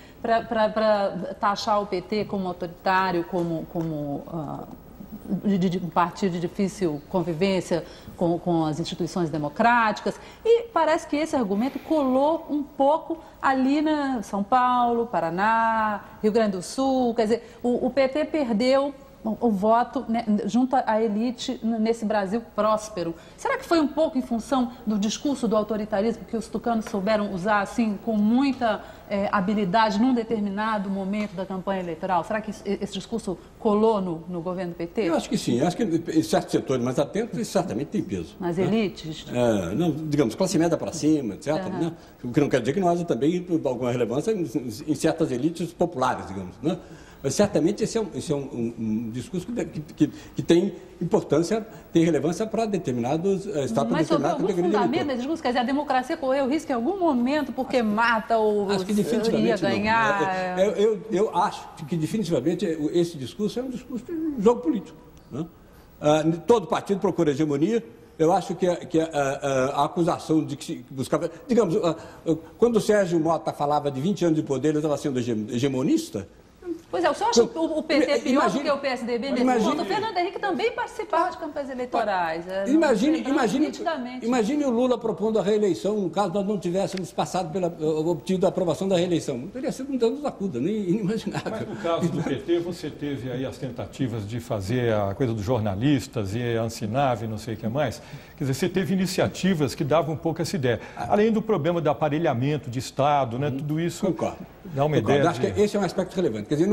S6: para taxar o P T como autoritário, como... como uh, De, de um partido de difícil convivência com, com as instituições democráticas. E parece que esse argumento colou um pouco ali na São Paulo, Paraná, Rio Grande do Sul. Quer dizer, o, o P T perdeu o, o voto, né, junto à elite nesse Brasil próspero. Será que foi um pouco em função do discurso do autoritarismo que os tucanos souberam usar assim com muita é, habilidade num determinado momento da campanha eleitoral? Será que esse discurso colou no, no governo do P T?
S3: Eu acho que sim. Eu acho que em certos setores mais atentos isso certamente tem peso.
S6: Nas
S3: né?
S6: elites?
S3: É, não, digamos, classe média para cima, etcétera. Uhum. Né? O que não quer dizer que não haja também alguma relevância em, em certas elites populares, digamos, né? Mas certamente esse é um, esse é um, um, um discurso que, que, que tem importância, tem relevância para determinados uh, estados
S6: Mas sobre algum fundamento desse discurso, quer dizer, a democracia correu risco em algum momento porque mata ou
S3: acho que definitivamente
S6: ia ganhar...
S3: Não. Eu, eu, eu acho que definitivamente esse discurso é um discurso de um jogo político. Né? Uh, todo partido procura hegemonia. Eu acho que a, que a, a, a acusação de que se buscava... Digamos, uh, uh, quando o Sérgio Mota falava de vinte anos de poder, ele estava sendo hegemonista.
S6: Pois é, o senhor acha que o P T é pior imagine, do que o P S D B nesse
S3: imagine,
S6: ponto? O Fernando Henrique também participava de campanhas eleitorais.
S3: Imagine, imagine, imagine o Lula propondo a reeleição, caso nós não tivéssemos passado pela, obtido a aprovação da reeleição. Não teria sido um dano da cuda, nem inimaginável.
S7: Mas no caso do P T, você teve aí as tentativas de fazer a coisa dos jornalistas e a Ancinave, não sei o que mais. Quer dizer, você teve iniciativas que davam um pouco essa ideia. Além do problema do aparelhamento de Estado, né? Tudo isso
S3: Concordo.
S7: dá uma
S3: Concordo.
S7: ideia.
S3: Acho
S7: de...
S3: que esse é um aspecto relevante. Quer dizer, no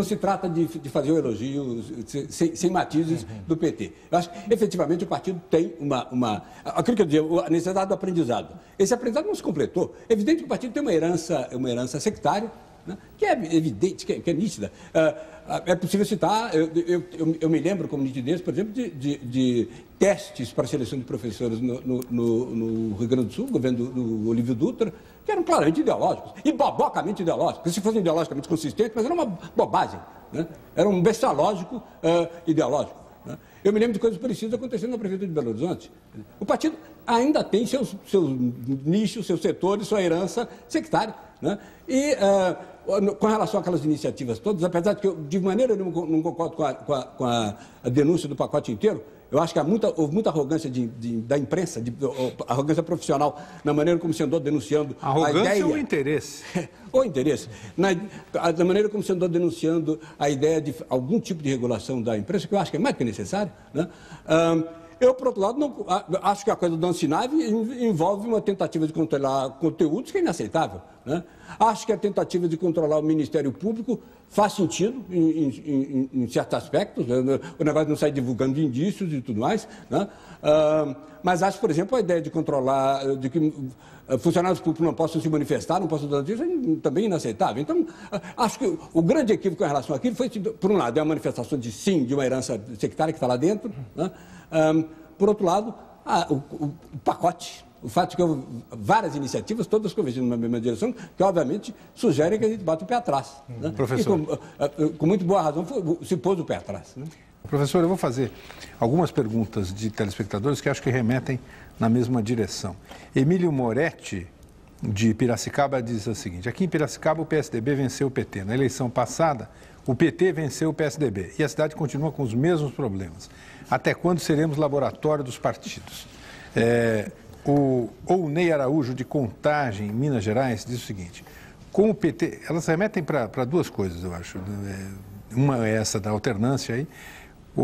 S3: se trata de, de fazer o elogio sem, sem matizes uhum. do P T. Eu acho que, efetivamente, o partido tem uma... uma aquilo que eu dizia, a necessidade do aprendizado. Esse aprendizado não se completou. É evidente que o partido tem uma herança, uma herança sectária, né, que é evidente, que é, que é nítida. Uh, é possível citar, eu, eu, eu, eu me lembro como nitidez, por exemplo, de, de, de testes para a seleção de professores no, no, no, no Rio Grande do Sul, governo do, do Olívio Dutra, que eram claramente ideológicos, e bobocamente ideológicos, se fossem ideologicamente consistentes, mas era uma bobagem, né? Era um bestialógico uh, ideológico. Né? Eu me lembro de coisas parecidas acontecendo na Prefeitura de Belo Horizonte. O partido ainda tem seus, seus nichos, seus setores, sua herança sectária. Né? E, uh, com relação àquelas iniciativas todas, apesar de que eu, de maneira nenhuma, não concordo com a, com a, com a denúncia do pacote inteiro, eu acho que há muita, houve muita arrogância de, de, da imprensa, de, arrogância profissional, na maneira como se andou denunciando
S1: arrogância
S3: a ideia...
S1: ou interesse?
S3: ou interesse. Na, da maneira como se andou denunciando a ideia de algum tipo de regulação da imprensa, que eu acho que é mais que necessário. Né? Um, eu, por outro lado, não, acho que a coisa do Ancinave envolve uma tentativa de controlar conteúdos que é inaceitável. Né? Acho que a tentativa de controlar o Ministério Público faz sentido em, em, em certos aspectos, né? O negócio de não sair divulgando indícios e tudo mais. Né? Uh, mas acho, por exemplo, a ideia de controlar, de que funcionários públicos não possam se manifestar, não possam dar notícias, é também inaceitável. Então, acho que o grande equívoco em relação àquilo foi, por um lado, é a manifestação de sim, de uma herança sectária que está lá dentro. Né? Um, por outro lado, a, o, o, o pacote, o fato de que houve várias iniciativas, todas convergindo na mesma direção, que obviamente sugerem que a gente bate o pé atrás. Né?
S1: Professor.
S3: E com, com muito boa razão se pôs o pé atrás. Né?
S1: Professor, eu vou fazer algumas perguntas de telespectadores que acho que remetem na mesma direção. Emílio Moretti, de Piracicaba, diz o seguinte: aqui em Piracicaba o P S D B venceu o P T. Na eleição passada, o P T venceu o P S D B e a cidade continua com os mesmos problemas. Até quando seremos laboratório dos partidos? É, o Ounei Araújo, de Contagem, em Minas Gerais, diz o seguinte: com o P T, elas remetem para duas coisas, eu acho. Uma é essa da alternância aí. O,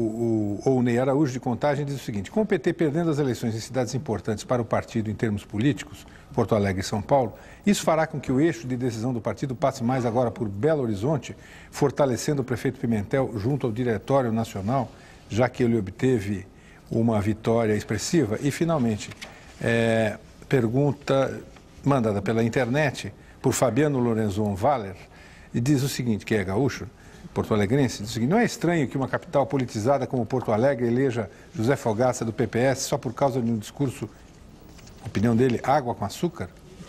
S1: o, o Ounei Araújo, de Contagem, diz o seguinte: com o P T perdendo as eleições em cidades importantes para o partido em termos políticos, Porto Alegre e São Paulo, isso fará com que o eixo de decisão do partido passe mais agora por Belo Horizonte, fortalecendo o prefeito Pimentel junto ao Diretório Nacional, já que ele obteve uma vitória expressiva. E, finalmente, é, pergunta mandada pela internet por Fabiano Lorenzon Valer, e diz o seguinte, que é gaúcho, porto-alegrense, diz o seguinte: não é estranho que uma capital politizada como Porto Alegre eleja José Fogaça do P P S só por causa de um discurso, opinião dele, água com açúcar?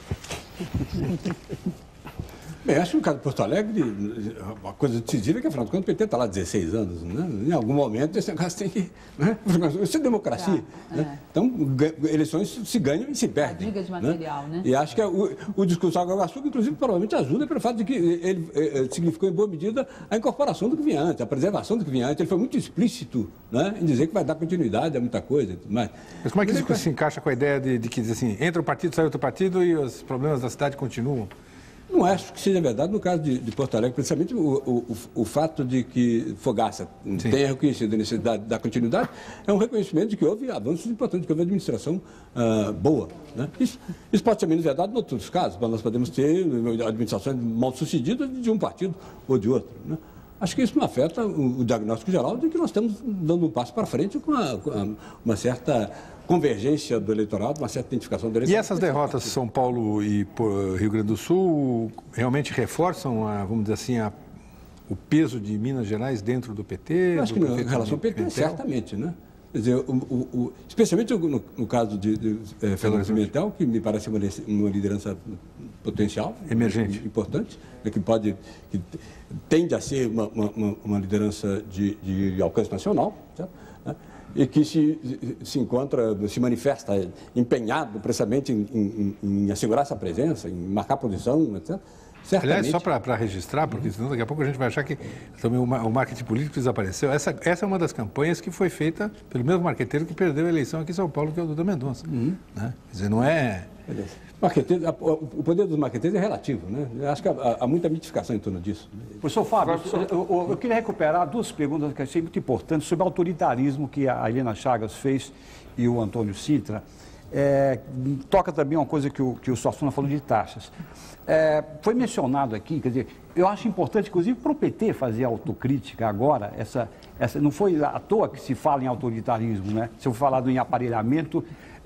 S3: Bem, acho que no caso de Porto Alegre, uma coisa decisiva é que, afinal de contas, o P T está lá há dezesseis anos, né? Em algum momento esse negócio tem que... Né? Isso é democracia. É, né? É. Então, eleições se ganham e se perdem.
S6: A diga de material, né?
S3: né? E acho que o, o discurso água com açúcar, inclusive, provavelmente ajuda pelo fato de que ele, ele significou, em boa medida, a incorporação do que vinha antes, a preservação do que vinha antes. Ele foi muito explícito, né, em dizer que vai dar continuidade a muita coisa e tudo mais.
S1: Mas como é que isso se encaixa com a ideia de, de que diz assim, entra um partido, sai outro partido e os problemas da cidade continuam?
S3: Não acho que seja verdade no caso de, de Porto Alegre, principalmente o, o, o fato de que Fogaça Sim. tenha reconhecido a necessidade da continuidade, é um reconhecimento de que houve avanços importantes, que houve administração uh, boa. Né? Isso, isso pode ser menos verdade em outros casos, mas nós podemos ter administrações mal sucedidas de um partido ou de outro. Né? Acho que isso não afeta o, o diagnóstico geral de que nós estamos dando um passo para frente com, a, com a, uma certa convergência do eleitorado, uma certa identificação do eleitorado.
S1: E essas derrotas de São Paulo e Rio Grande do Sul realmente reforçam, a, vamos dizer assim, a, o peso de Minas Gerais dentro do P T?
S3: Eu acho que em relação ao P T, Pimentel? Certamente, né? Quer dizer, o, o, o, especialmente no, no caso de, de é, Fernando Pimentel, que me parece uma, uma liderança potencial,
S1: emergente,
S3: importante, né, que pode, que tende a ser uma, uma, uma liderança de, de alcance nacional, certo? Né? E que se, se encontra, se manifesta empenhado precisamente em, em, em assegurar essa presença, em marcar posição, etcétera. Certamente.
S1: Aliás, só para registrar, porque senão daqui a pouco a gente vai achar que também o marketing político desapareceu. Essa, essa é uma das campanhas que foi feita pelo mesmo marqueteiro que perdeu a eleição aqui em São Paulo, que é o Duda Mendonça. Uhum. Né? Quer dizer, não é...
S3: Marqueteiro, o poder dos marqueteiros é relativo, né? Eu acho que há, há muita mitificação em torno disso.
S5: Professor Fábio, eu, eu, eu queria recuperar duas perguntas que eu achei muito importantes sobre o autoritarismo que a Helena Chagas fez e o Antônio Sintra. é, toca também uma coisa que o, que o Suassuna falou de taxas. É, foi mencionado aqui, quer dizer, eu acho importante, inclusive, para o P T fazer autocrítica agora, essa, essa, não foi à toa que se fala em autoritarismo, né? Se eu falar em aparelhamento,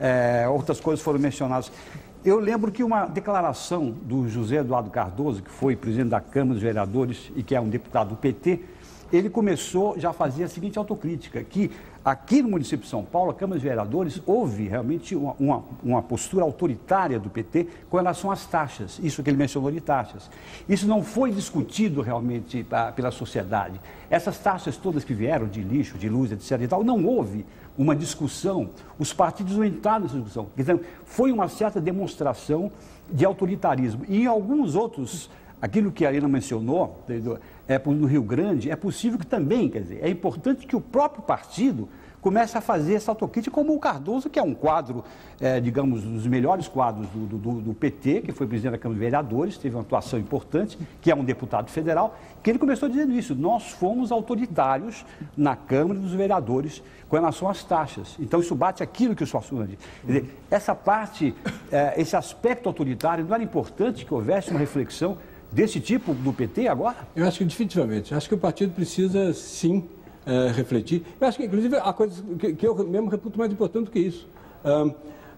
S5: é, outras coisas foram mencionadas. Eu lembro que uma declaração do José Eduardo Cardoso, que foi presidente da Câmara dos Vereadores e que é um deputado do P T, ele começou já a fazer a seguinte autocrítica, que aqui no município de São Paulo, a Câmara dos Vereadores, houve realmente uma, uma, uma postura autoritária do P T com relação às taxas, isso que ele mencionou de taxas. Isso não foi discutido realmente ah, pela sociedade. Essas taxas todas que vieram de lixo, de luz, etcétera e tal, não houve uma discussão, os partidos não entraram nessa discussão. Então, foi uma certa demonstração de autoritarismo. E em alguns outros, aquilo que a Arena mencionou, é, no Rio Grande, é possível que também, quer dizer, é importante que o próprio partido comece a fazer essa autocrítica, como o Cardoso, que é um quadro, é, digamos, dos melhores quadros do, do, do P T, que foi presidente da Câmara de Vereadores, teve uma atuação importante, que é um deputado federal, que ele começou dizendo isso, nós fomos autoritários na Câmara dos Vereadores com relação às taxas. Então, isso bate aquilo que o Suassuna disse. Quer dizer, essa parte, é, esse aspecto autoritário, não era importante que houvesse uma reflexão desse tipo do P T agora?
S3: Eu acho que definitivamente. Acho que o partido precisa, sim, é, refletir. Eu acho que, inclusive, a coisa que, que eu mesmo reputo mais importante do que isso. Um,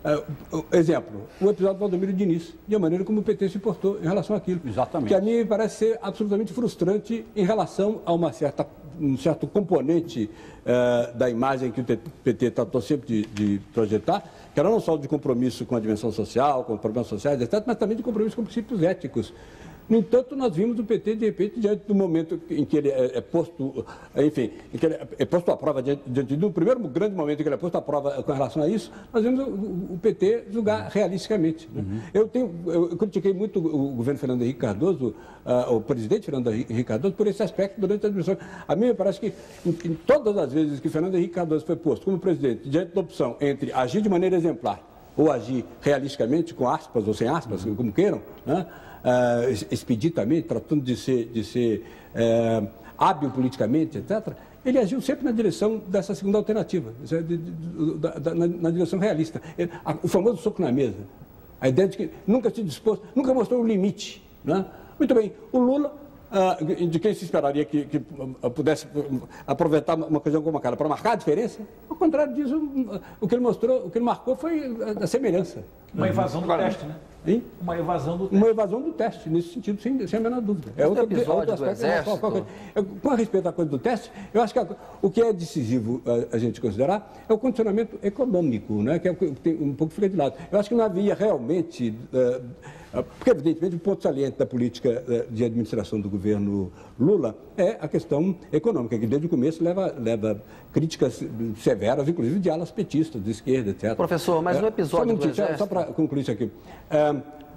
S3: uh, exemplo, o episódio do Valdomiro Diniz e a maneira como o P T se portou em relação àquilo.
S5: Exatamente.
S3: Que a mim me parece ser absolutamente frustrante em relação a uma certa, um certo componente uh, da imagem que o P T tratou sempre de, de projetar, que era não só de compromisso com a dimensão social, com problemas sociais, etcétera, mas também de compromisso com princípios éticos. No entanto, nós vimos o P T, de repente, diante do momento em que ele é, é posto, enfim, em que ele é posto à prova, diante, diante do primeiro grande momento em que ele é posto à prova com relação a isso, nós vimos o, o P T julgar realisticamente. Né? Uhum. Eu, tenho, eu critiquei muito o governo Fernando Henrique Cardoso, uh, o presidente Fernando Henrique Cardoso, por esse aspecto durante a administração. A mim me parece que, em, em todas as vezes que Fernando Henrique Cardoso foi posto como presidente, diante da opção entre agir de maneira exemplar ou agir realisticamente, com aspas ou sem aspas, uhum. como queiram, né? Uh, expeditamente, tratando de ser, de ser uh, hábil politicamente, etcétera, ele agiu sempre na direção dessa segunda alternativa, de, de, de, da, da, na, na direção realista. Ele, a, o famoso soco na mesa, a ideia de que nunca se dispôs, nunca mostrou um limite. Né? Muito bem, o Lula, uh, de quem se esperaria que, que uh, pudesse uh, aproveitar uma ocasião como aquela para marcar a diferença, ao contrário disso, uh, o que ele mostrou, o que ele marcou foi a, a semelhança.
S9: Uma evasão do teste, né?
S3: Hein?
S9: Uma evasão do teste.
S3: Uma evasão do teste, nesse sentido, sem, sem a menor dúvida.
S4: É outro episódio do Exército.
S3: Eu, com a respeito à coisa do teste, eu acho que a, o que é decisivo a, a gente considerar é o condicionamento econômico, né? Que é o que tem, um pouco fica de lado. Eu acho que não havia realmente, uh, uh, porque evidentemente o ponto saliente da política uh, de administração do governo Lula é a questão econômica, que desde o começo leva, leva críticas severas, inclusive de alas petistas, de esquerda, etcétera.
S4: Professor, mas no episódio
S3: uh, só um
S4: do Exército...
S3: Só para concluir isso aqui. Uh,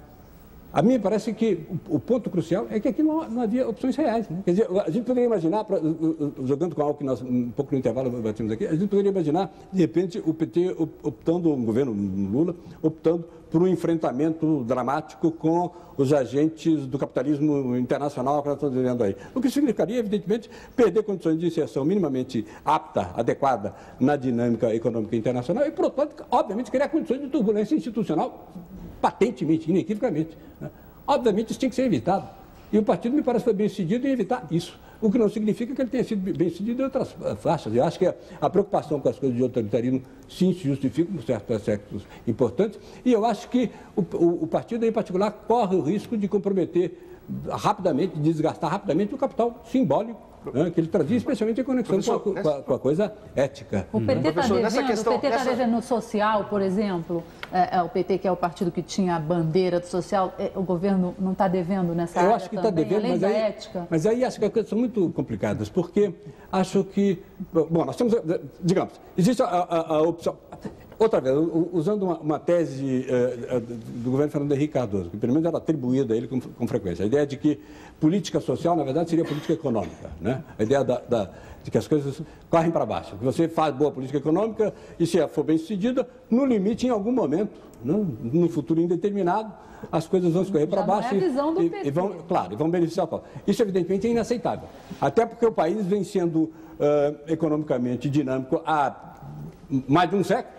S3: A mim parece que o, o ponto crucial é que aqui não, não havia opções reais. Né? Quer dizer, a gente poderia imaginar, pra, jogando com algo que nós, um pouco no intervalo, batimos aqui, a gente poderia imaginar, de repente, o P T optando, o governo Lula, optando por um enfrentamento dramático com os agentes do capitalismo internacional que nós estamos vivendo aí. O que significaria, evidentemente, perder condições de inserção minimamente apta, adequada na dinâmica econômica internacional e, por outro lado, obviamente, criar condições de turbulência institucional patentemente, inequivocamente. Né? Obviamente, isso tinha que ser evitado. E o partido me parece que foi bem decidido em evitar isso. O que não significa que ele tenha sido bem decidido em outras faixas. Eu acho que a preocupação com as coisas de autoritarismo sim se justifica por certos aspectos importantes. E eu acho que o, o, o partido, em particular, corre o risco de comprometer rapidamente, de desgastar rapidamente o capital simbólico, né, que ele trazia, especialmente em conexão com a, com, a, com a coisa ética.
S6: O P T está devendo, questão, o P T nessa... tá devendo no social, por exemplo, é, é, o P T, que é o partido que tinha a bandeira do social, é, o governo não está devendo nessa
S3: Eu
S6: área
S3: acho que
S6: também,
S3: está devendo,
S6: além
S3: mas
S6: da
S3: aí,
S6: ética?
S3: Mas aí acho que as coisas são muito complicadas, porque acho que, bom, nós temos, digamos, existe a, a, a opção... Outra vez, usando uma, uma tese uh, do governo Fernando Henrique Cardoso, que pelo menos era atribuída a ele com, com frequência, a ideia de que política social, na verdade, seria política econômica, né? A ideia da, da, de que as coisas correm para baixo, que você faz boa política econômica e, se for bem sucedida, no limite, em algum momento, né? No futuro indeterminado, as coisas vão escorrer para baixo
S6: não é a visão do
S3: e,
S6: P T.
S3: e vão, claro, e vão beneficiar o povo. Isso, evidentemente, é inaceitável, até porque o país vem sendo uh, economicamente dinâmico há mais de um século.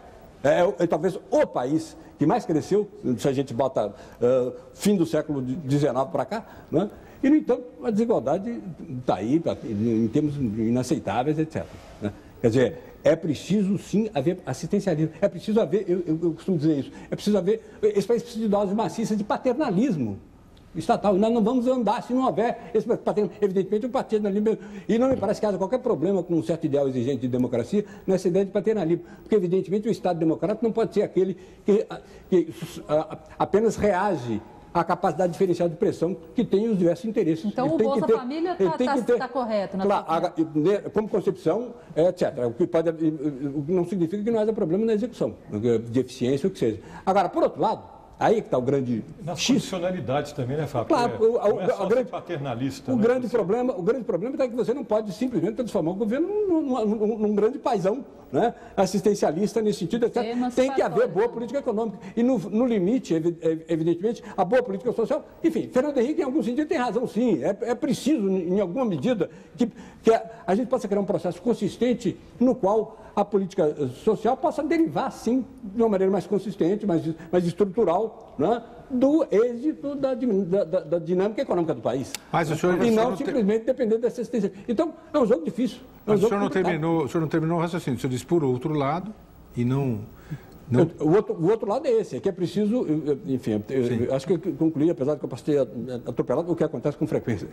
S3: É, é talvez o país que mais cresceu, se a gente bota uh, fim do século dezenove para cá, né? E, no entanto, a desigualdade está aí em termos inaceitáveis, etcétera, né? Quer dizer, é preciso, sim, haver assistencialismo. É preciso haver, eu, eu, eu costumo dizer isso, é preciso haver, esse país precisa de doses maciças de paternalismo estatal. Nós não vamos andar se não houver esse paternalismo. Evidentemente, o paternalismo... E não me parece que haja qualquer problema com um certo ideal exigente de democracia nessa ideia de paternalismo. Porque, evidentemente, o Estado democrático não pode ser aquele que, que a, apenas reage à capacidade diferencial de pressão que tem os diversos interesses.
S6: Então, o Bolsa Família está correto, na
S3: claro, como concepção, etcétera. O que pode, o que não significa que não haja problema na execução, de eficiência, o que seja. Agora, por outro lado, aí que está o grande...
S7: Nas X. condicionalidades também, né, Fábio?
S3: Claro,
S7: é,
S3: o, o,
S7: não é só
S3: o grande,
S7: paternalista.
S3: O,
S7: né,
S3: grande
S7: você...
S3: problema, o grande problema é que você não pode simplesmente transformar o governo num, num, num, num grande paizão, né, assistencialista nesse sentido. Etcétera. Tem que haver boa política econômica. E, no, no limite, evidentemente, a boa política social... Enfim, Fernando Henrique, em algum sentido, tem razão, sim. É, é preciso, em alguma medida, que, que a, a gente possa criar um processo consistente no qual a política social possa derivar, sim, de uma maneira mais consistente, mais, mais estrutural, né, do êxito da, da, da dinâmica econômica do país.
S1: Mas o senhor,
S3: e não,
S1: não
S3: simplesmente te... depender dessa assistência. Então, é um jogo difícil. É um
S1: Mas
S3: jogo
S1: o, senhor não terminou, o senhor não terminou o raciocínio. O senhor disse por outro lado e não... Não...
S3: O, outro, o outro lado é esse, é que é preciso, enfim, eu, eu acho que eu concluí, apesar de que eu passei atropelado, o que acontece com frequência.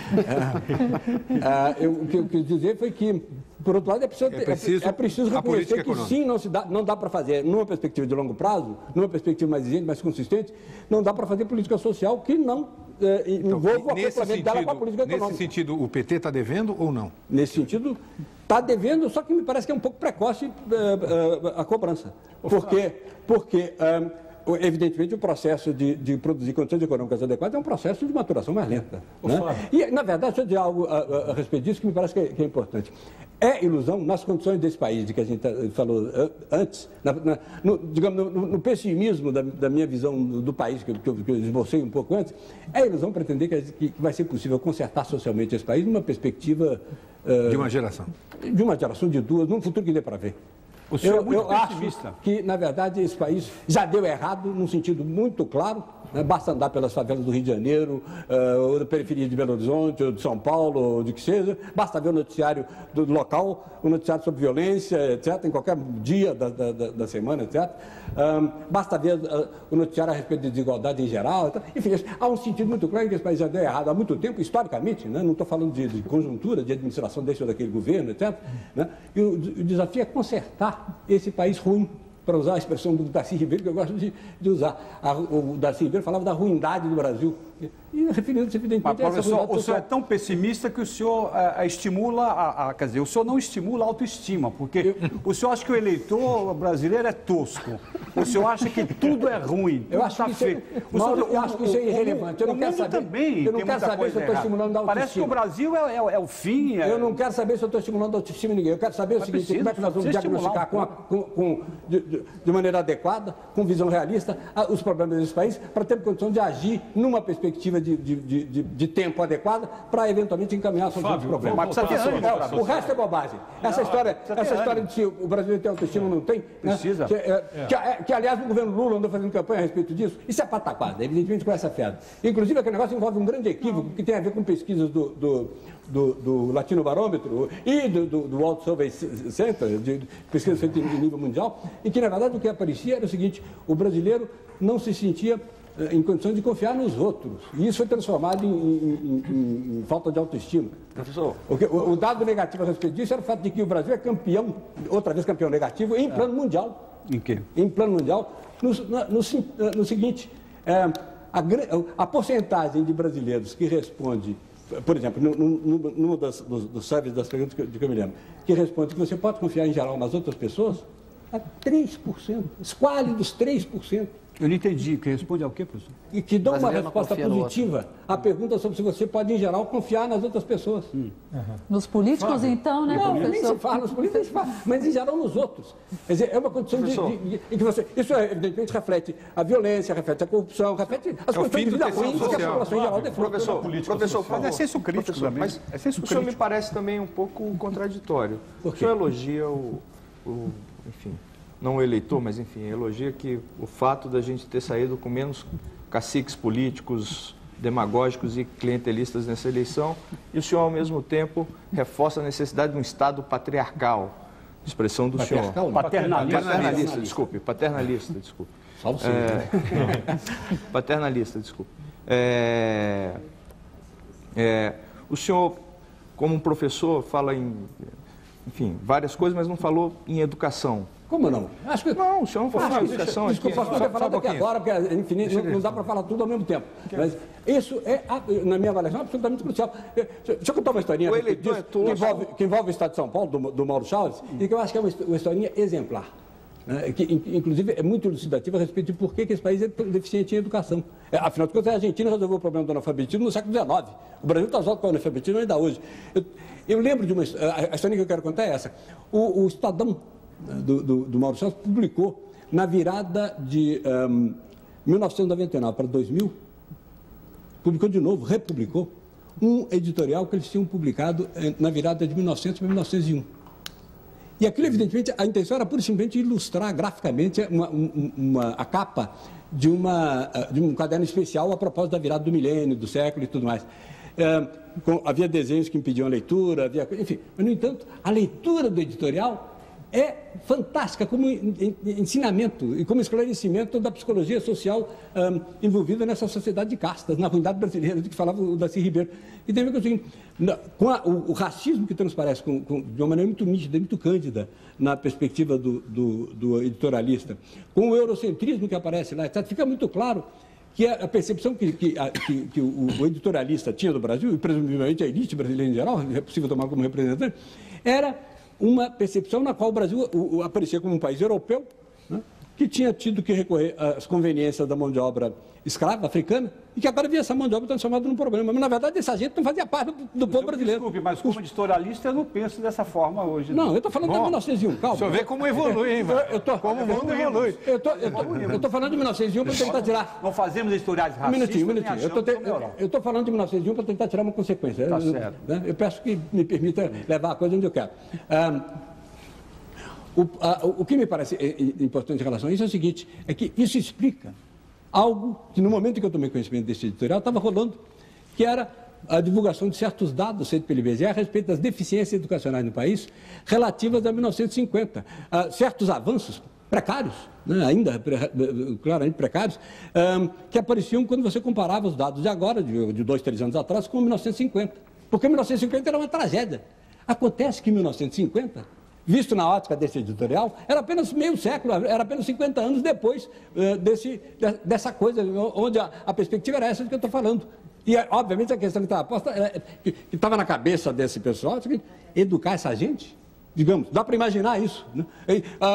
S3: é, eu, o que eu quis dizer foi que, por outro lado, é preciso, é preciso, é, é preciso reconhecer que sim, não, se dá, não dá para fazer, numa perspectiva de longo prazo, numa perspectiva mais exigente, mais consistente, não dá para fazer política social que não é, envolva então, o acoplamento dela com a política econômica.
S1: Nesse sentido, o P T está devendo ou não?
S3: Nesse sentido... Está devendo, só que me parece que é um pouco precoce uh, uh, a cobrança. Por quê? Porque, um, evidentemente, o processo de, de produzir condições econômicas adequadas é um processo de maturação mais lenta. Né? E, na verdade, deixa eu dizer algo a, a, a respeito disso que me parece que é, que é importante. É ilusão, nas condições desse país, de que a gente falou antes, na, na, no, digamos, no, no pessimismo da, da minha visão do, do país, que eu, que eu esbocei um pouco antes, é ilusão pretender que, que vai ser possível consertar socialmente esse país numa perspectiva...
S1: Uh, de uma geração.
S3: De uma geração, de duas, num futuro que dê para ver.
S5: O senhor
S3: eu,
S5: é muito
S3: eu
S5: pessimista.
S3: Acho que, na verdade, esse país já deu errado num sentido muito claro. Né? Basta andar pelas favelas do Rio de Janeiro, uh, ou da periferia de Belo Horizonte, ou de São Paulo, ou de que seja. Basta ver o noticiário do local, o noticiário sobre violência, etcétera, em qualquer dia da, da, da semana, etcétera. Um, basta ver uh, o noticiário a respeito de desigualdade em geral. Etcétera. Enfim, há um sentido muito claro em que esse país já deu errado há muito tempo, historicamente, né? Não estou falando de, de conjuntura, de administração desse ou daquele governo, etcétera. Né? E o, o desafio é consertar esse país ruim, para usar a expressão do Darcy Ribeiro, que eu gosto de, de usar. A, o Darcy Ribeiro falava da ruindade do Brasil. E referindo-se, evidentemente,
S5: Mas,
S3: a essa
S5: professor, o senhor é tão pessimista que o senhor a, a estimula, a, a, quer dizer, o senhor não estimula a autoestima, porque eu, o senhor acha que o eleitor brasileiro é tosco. O senhor acha que tudo é ruim, tudo
S3: eu acho
S5: tá
S3: que
S5: feio.
S3: É, o Mauro, senhor, eu acho que isso é irrelevante. Eu não
S5: o
S3: quero
S5: mundo
S3: saber,
S5: também
S3: eu não
S5: tem
S3: quero
S5: muita
S3: saber
S5: coisa
S3: se eu estou estimulando a autoestima.
S5: Parece que o Brasil é, é, é o fim. É...
S3: Eu não quero saber se eu estou estimulando a autoestima de ninguém. Eu quero saber o seguinte, como é que nós vamos diagnosticar com, a, com, com, de, de maneira adequada, com visão realista, os problemas desse país, para ter condição de agir numa perspectiva de, de, de, de, de tempo adequada, para eventualmente encaminhar a solução dos problemas.
S5: Mas precisa ter ânimo,
S3: o resto é bobagem. Essa
S5: não,
S3: história, essa história de se o brasileiro tem autoestima ou não tem,
S5: precisa.
S3: Né? Que, é, que, que, aliás, o governo Lula andou fazendo campanha a respeito disso. Isso é pataquada, evidentemente com essa fiada. Inclusive, aquele negócio envolve um grande equívoco que tem a ver com pesquisas do, do, do, do Latino Barômetro e do, do, do World Survey Center, de, de pesquisas feitas em nível mundial, e que, na verdade, o que aparecia era o seguinte: o brasileiro não se sentia em condições de confiar nos outros. E isso foi transformado em, em, em, em falta de autoestima. Professor. O, que, o, o dado negativo a respeito disso era o fato de que o Brasil é campeão, outra vez campeão negativo, em plano mundial.
S5: Em quê?
S3: Em plano mundial, no, no, no seguinte, é, a, a porcentagem de brasileiros que responde, por exemplo, num dos, dos, dos surveys das perguntas de que eu me lembro, que responde que você pode confiar em geral nas outras pessoas, é três por cento, esquálidos três por cento.
S5: Eu não entendi. Que responde ao quê, professor?
S3: E que dão uma resposta positiva à pergunta sobre se você pode, em geral, confiar nas outras pessoas. Hum.
S6: Uhum. Nos políticos, fala. Então, né,
S3: não,
S6: professor?
S3: Nem se fala, nos políticos se fala, mas, em geral, nos outros. Quer dizer, é uma condição de, de, de, de que você... Isso, evidentemente, reflete a violência, reflete a corrupção, reflete as
S1: é
S3: condições de vida ruins que a população, em geral,
S8: defende. Professor, professor,
S5: mas é senso crítico
S8: professor,
S5: também.
S8: Mas
S5: é senso
S8: o senhor me parece também um pouco contraditório. O senhor elogia o, o enfim... não o eleitor, mas enfim, elogia que o fato da gente ter saído com menos caciques políticos, demagógicos e clientelistas nessa eleição, e o senhor, ao mesmo tempo, reforça a necessidade de um Estado patriarcal, expressão do
S3: Patriarcal,
S8: senhor.
S5: Paternalista.
S8: Paternalista, desculpe, paternalista, desculpe.
S3: Salve sim.
S8: É, paternalista, desculpe. É, é, o senhor, como um professor, fala em, enfim, várias coisas, mas não falou em educação.
S3: Como não? Acho que...
S8: Não, o senhor não falou em educação aqui.
S3: Desculpa, posso ter falado aqui agora, porque é infinito, não, não dá para falar tudo ao mesmo tempo. Mas isso é, na minha avaliação, absolutamente crucial. Deixa eu contar uma historinha que, disso, é que, envolve, que envolve o Estado de São Paulo, do, do Mauro Chaves, e que eu acho que é uma, uma historinha exemplar. Né? Que, inclusive, é muito elucidativa a respeito de por que, que esse país é tão deficiente em educação. É, afinal de contas, a Argentina resolveu o problema do analfabetismo no século dezenove. O Brasil está só com o analfabetismo ainda hoje. Eu, eu lembro de uma... A, a história que eu quero contar é essa. O, o Estadão do, do, do Mauro Chaves publicou, na virada de um, mil novecentos e noventa e nove para dois mil, publicou de novo, republicou, um editorial que eles tinham publicado na virada de mil e novecentos para mil novecentos e um. E aquilo, evidentemente, a intenção era pura e simplesmente ilustrar graficamente uma, uma, uma, a capa de, uma, de um caderno especial a propósito da virada do milênio, do século e tudo mais. É, com, havia desenhos que impediam a leitura, havia, enfim. Mas, no entanto, a leitura do editorial é fantástica como ensinamento e como esclarecimento da psicologia social um, envolvida nessa sociedade de castas, na ruindade brasileira, de que falava o Darcy Ribeiro. E tem a ver com o seguinte, com a, o, o racismo que transparece com, com, de uma maneira muito nítida, muito cândida, na perspectiva do, do, do editorialista, com o eurocentrismo que aparece lá, etcétera, fica muito claro que a, a percepção que, que, a, que, que o, o editorialista tinha do Brasil, e presumivelmente a elite brasileira em geral, é possível tomar como representante, era uma percepção na qual o Brasil o, o, aparecia como um país europeu, né, que tinha tido que recorrer às conveniências da mão de obra escrava, africana, e que agora via essa mão de obra transformada num problema. Mas, na verdade, essa gente não fazia parte do, do povo brasileiro.
S5: Desculpe, mas como editorialista eu não penso dessa forma hoje.
S3: Não, eu estou falando Bom, de mil novecentos e um, calma.
S1: O senhor vê como evolui, hein, mano? Eu, eu tô, como o mundo evolui. Eu estou falando de mil novecentos e um para tentar tirar...
S5: Não fazemos editoriais racistas.
S3: Um minutinho, um minutinho. Eu estou falando de mil novecentos e um para tentar tirar uma consequência.
S5: Tá
S3: eu,
S5: certo.
S3: Né, eu peço que me permita levar a coisa onde eu quero. Um, O, a, o que me parece importante em relação a isso é o seguinte, é que isso explica algo que no momento em que eu tomei conhecimento desse editorial estava rolando, que era a divulgação de certos dados feitos pelo I B G E a respeito das deficiências educacionais no país relativas a mil novecentos e cinquenta. Uh, certos avanços precários, né, ainda claramente precários, um, que apareciam quando você comparava os dados de agora, de, de dois, três anos atrás, com mil novecentos e cinquenta. Porque mil novecentos e cinquenta era uma tragédia. Acontece que em mil novecentos e cinquenta... visto na ótica desse editorial, era apenas meio século, era apenas cinquenta anos depois uh, desse, de, dessa coisa, onde a, a perspectiva era essa de que eu estou falando. E, obviamente, a questão que estava posta, é, que estava na cabeça desse pessoal, é que educar essa gente, digamos, dá para imaginar isso. Né? E,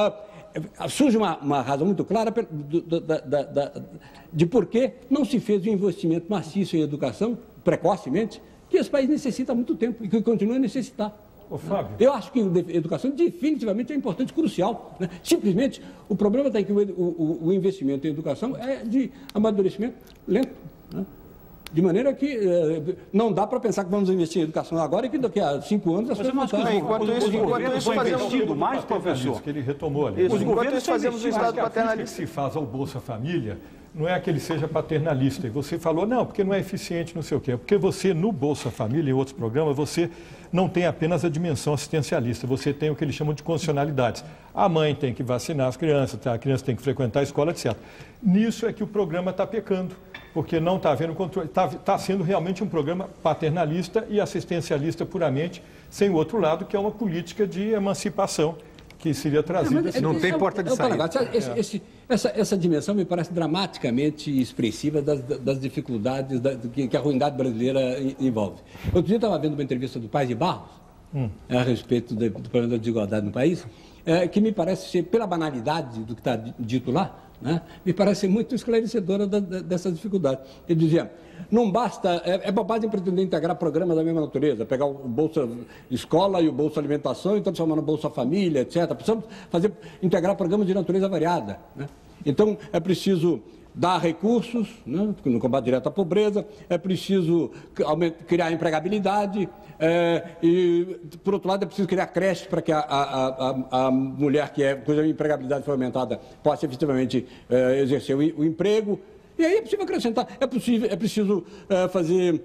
S3: uh, surge uma, uma razão muito clara do, do, da, da, da, de por que não se fez um investimento maciço em educação, precocemente, que esse país necessita há muito tempo e que continua a necessitar.
S7: Ô, Fábio.
S3: Eu acho que a educação definitivamente é importante, crucial. Né? Simplesmente, o problema está em que o, o, o investimento em educação é de amadurecimento lento. Né? De maneira que eh, não dá para pensar que vamos investir em educação agora e que daqui a cinco anos as coisas vão estar.
S8: Enquanto isso, enquanto isso
S5: fazemos mais, professor.
S7: Que ele retomou ali.
S8: Isso, enquanto isso fazemos o Estado paternalista.
S7: O que se faz ao Bolsa Família não é que ele seja paternalista. E você falou, não, porque não é eficiente, não sei o quê. Porque você, no Bolsa Família, em outros programas, você não tem apenas a dimensão assistencialista, você tem o que eles chamam de condicionalidades. A mãe tem que vacinar as crianças, a criança tem que frequentar a escola, etcétera. Nisso é que o programa está pecando, porque não está havendo controle, está tá sendo realmente um programa paternalista e assistencialista puramente, sem o outro lado, que é uma política de emancipação, que seria trazida.
S1: É, não tem é, porta de é, saída.
S3: É, esse, esse, essa, essa dimensão me parece dramaticamente expressiva das, das dificuldades da, que, que a ruindade brasileira envolve. Outro dia eu estava vendo uma entrevista do Paz de Barros, hum. a respeito do, do problema da desigualdade no país, é, que me parece ser, pela banalidade do que está dito lá, né, me parece muito esclarecedora da, da, dessa dificuldade. Ele dizia, não basta, é, é bobagem pretender integrar programas da mesma natureza, pegar o Bolsa Escola e o Bolsa Alimentação e transformar no Bolsa Família, etcétera. Precisamos fazer, integrar programas de natureza variada. Né? Então, é preciso dar recursos, né, no combate direto à pobreza, é preciso criar empregabilidade, é, e, por outro lado, é preciso criar creches para que a, a, a, a mulher que é, cuja empregabilidade foi aumentada possa efetivamente é, exercer o, o emprego. E aí é possível acrescentar, é, possível, é preciso é, fazer...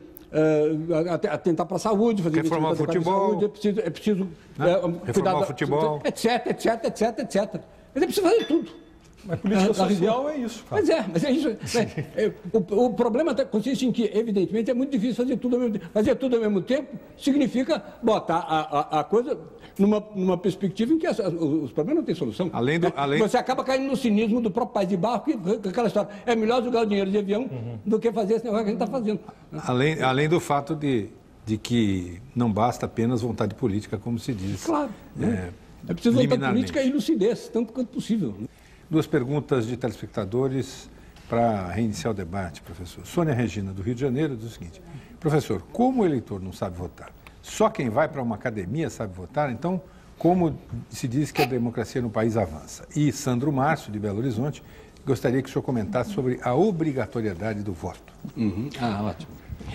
S3: Uh, atentar para a saúde, fazer
S1: reformar o futebol,
S3: saúde, é preciso, é preciso
S1: né?
S3: uh,
S1: reformar
S3: cuidar
S1: o futebol,
S3: etc, etc, etc, etc. Mas é preciso fazer tudo.
S7: Mas política social é isso. Cara.
S3: Mas é, mas é isso. É, é, o, o problema consiste em que, evidentemente, é muito difícil fazer tudo ao mesmo tempo. Fazer tudo ao mesmo tempo significa botar a, a, a coisa numa, numa perspectiva em que as, os problemas não têm solução.
S1: Além do, além...
S3: Você acaba caindo no cinismo do próprio país de barco, que, que aquela história. É melhor jogar o dinheiro de avião uhum. do que fazer esse negócio que a gente está fazendo.
S1: Além, além do fato de, de que não basta apenas vontade política, como se diz.
S3: Claro.
S1: É,
S3: né? é preciso vontade política e lucidez, tanto quanto possível.
S1: Duas perguntas de telespectadores para reiniciar o debate, professor. Sônia Regina, do Rio de Janeiro, diz o seguinte: professor, como o eleitor não sabe votar? Só quem vai para uma academia sabe votar? Então, como se diz que a democracia no país avança? E Sandro Márcio, de Belo Horizonte, gostaria que o senhor comentasse sobre a obrigatoriedade do voto.
S3: Uhum. Ah, ótimo.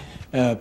S3: É,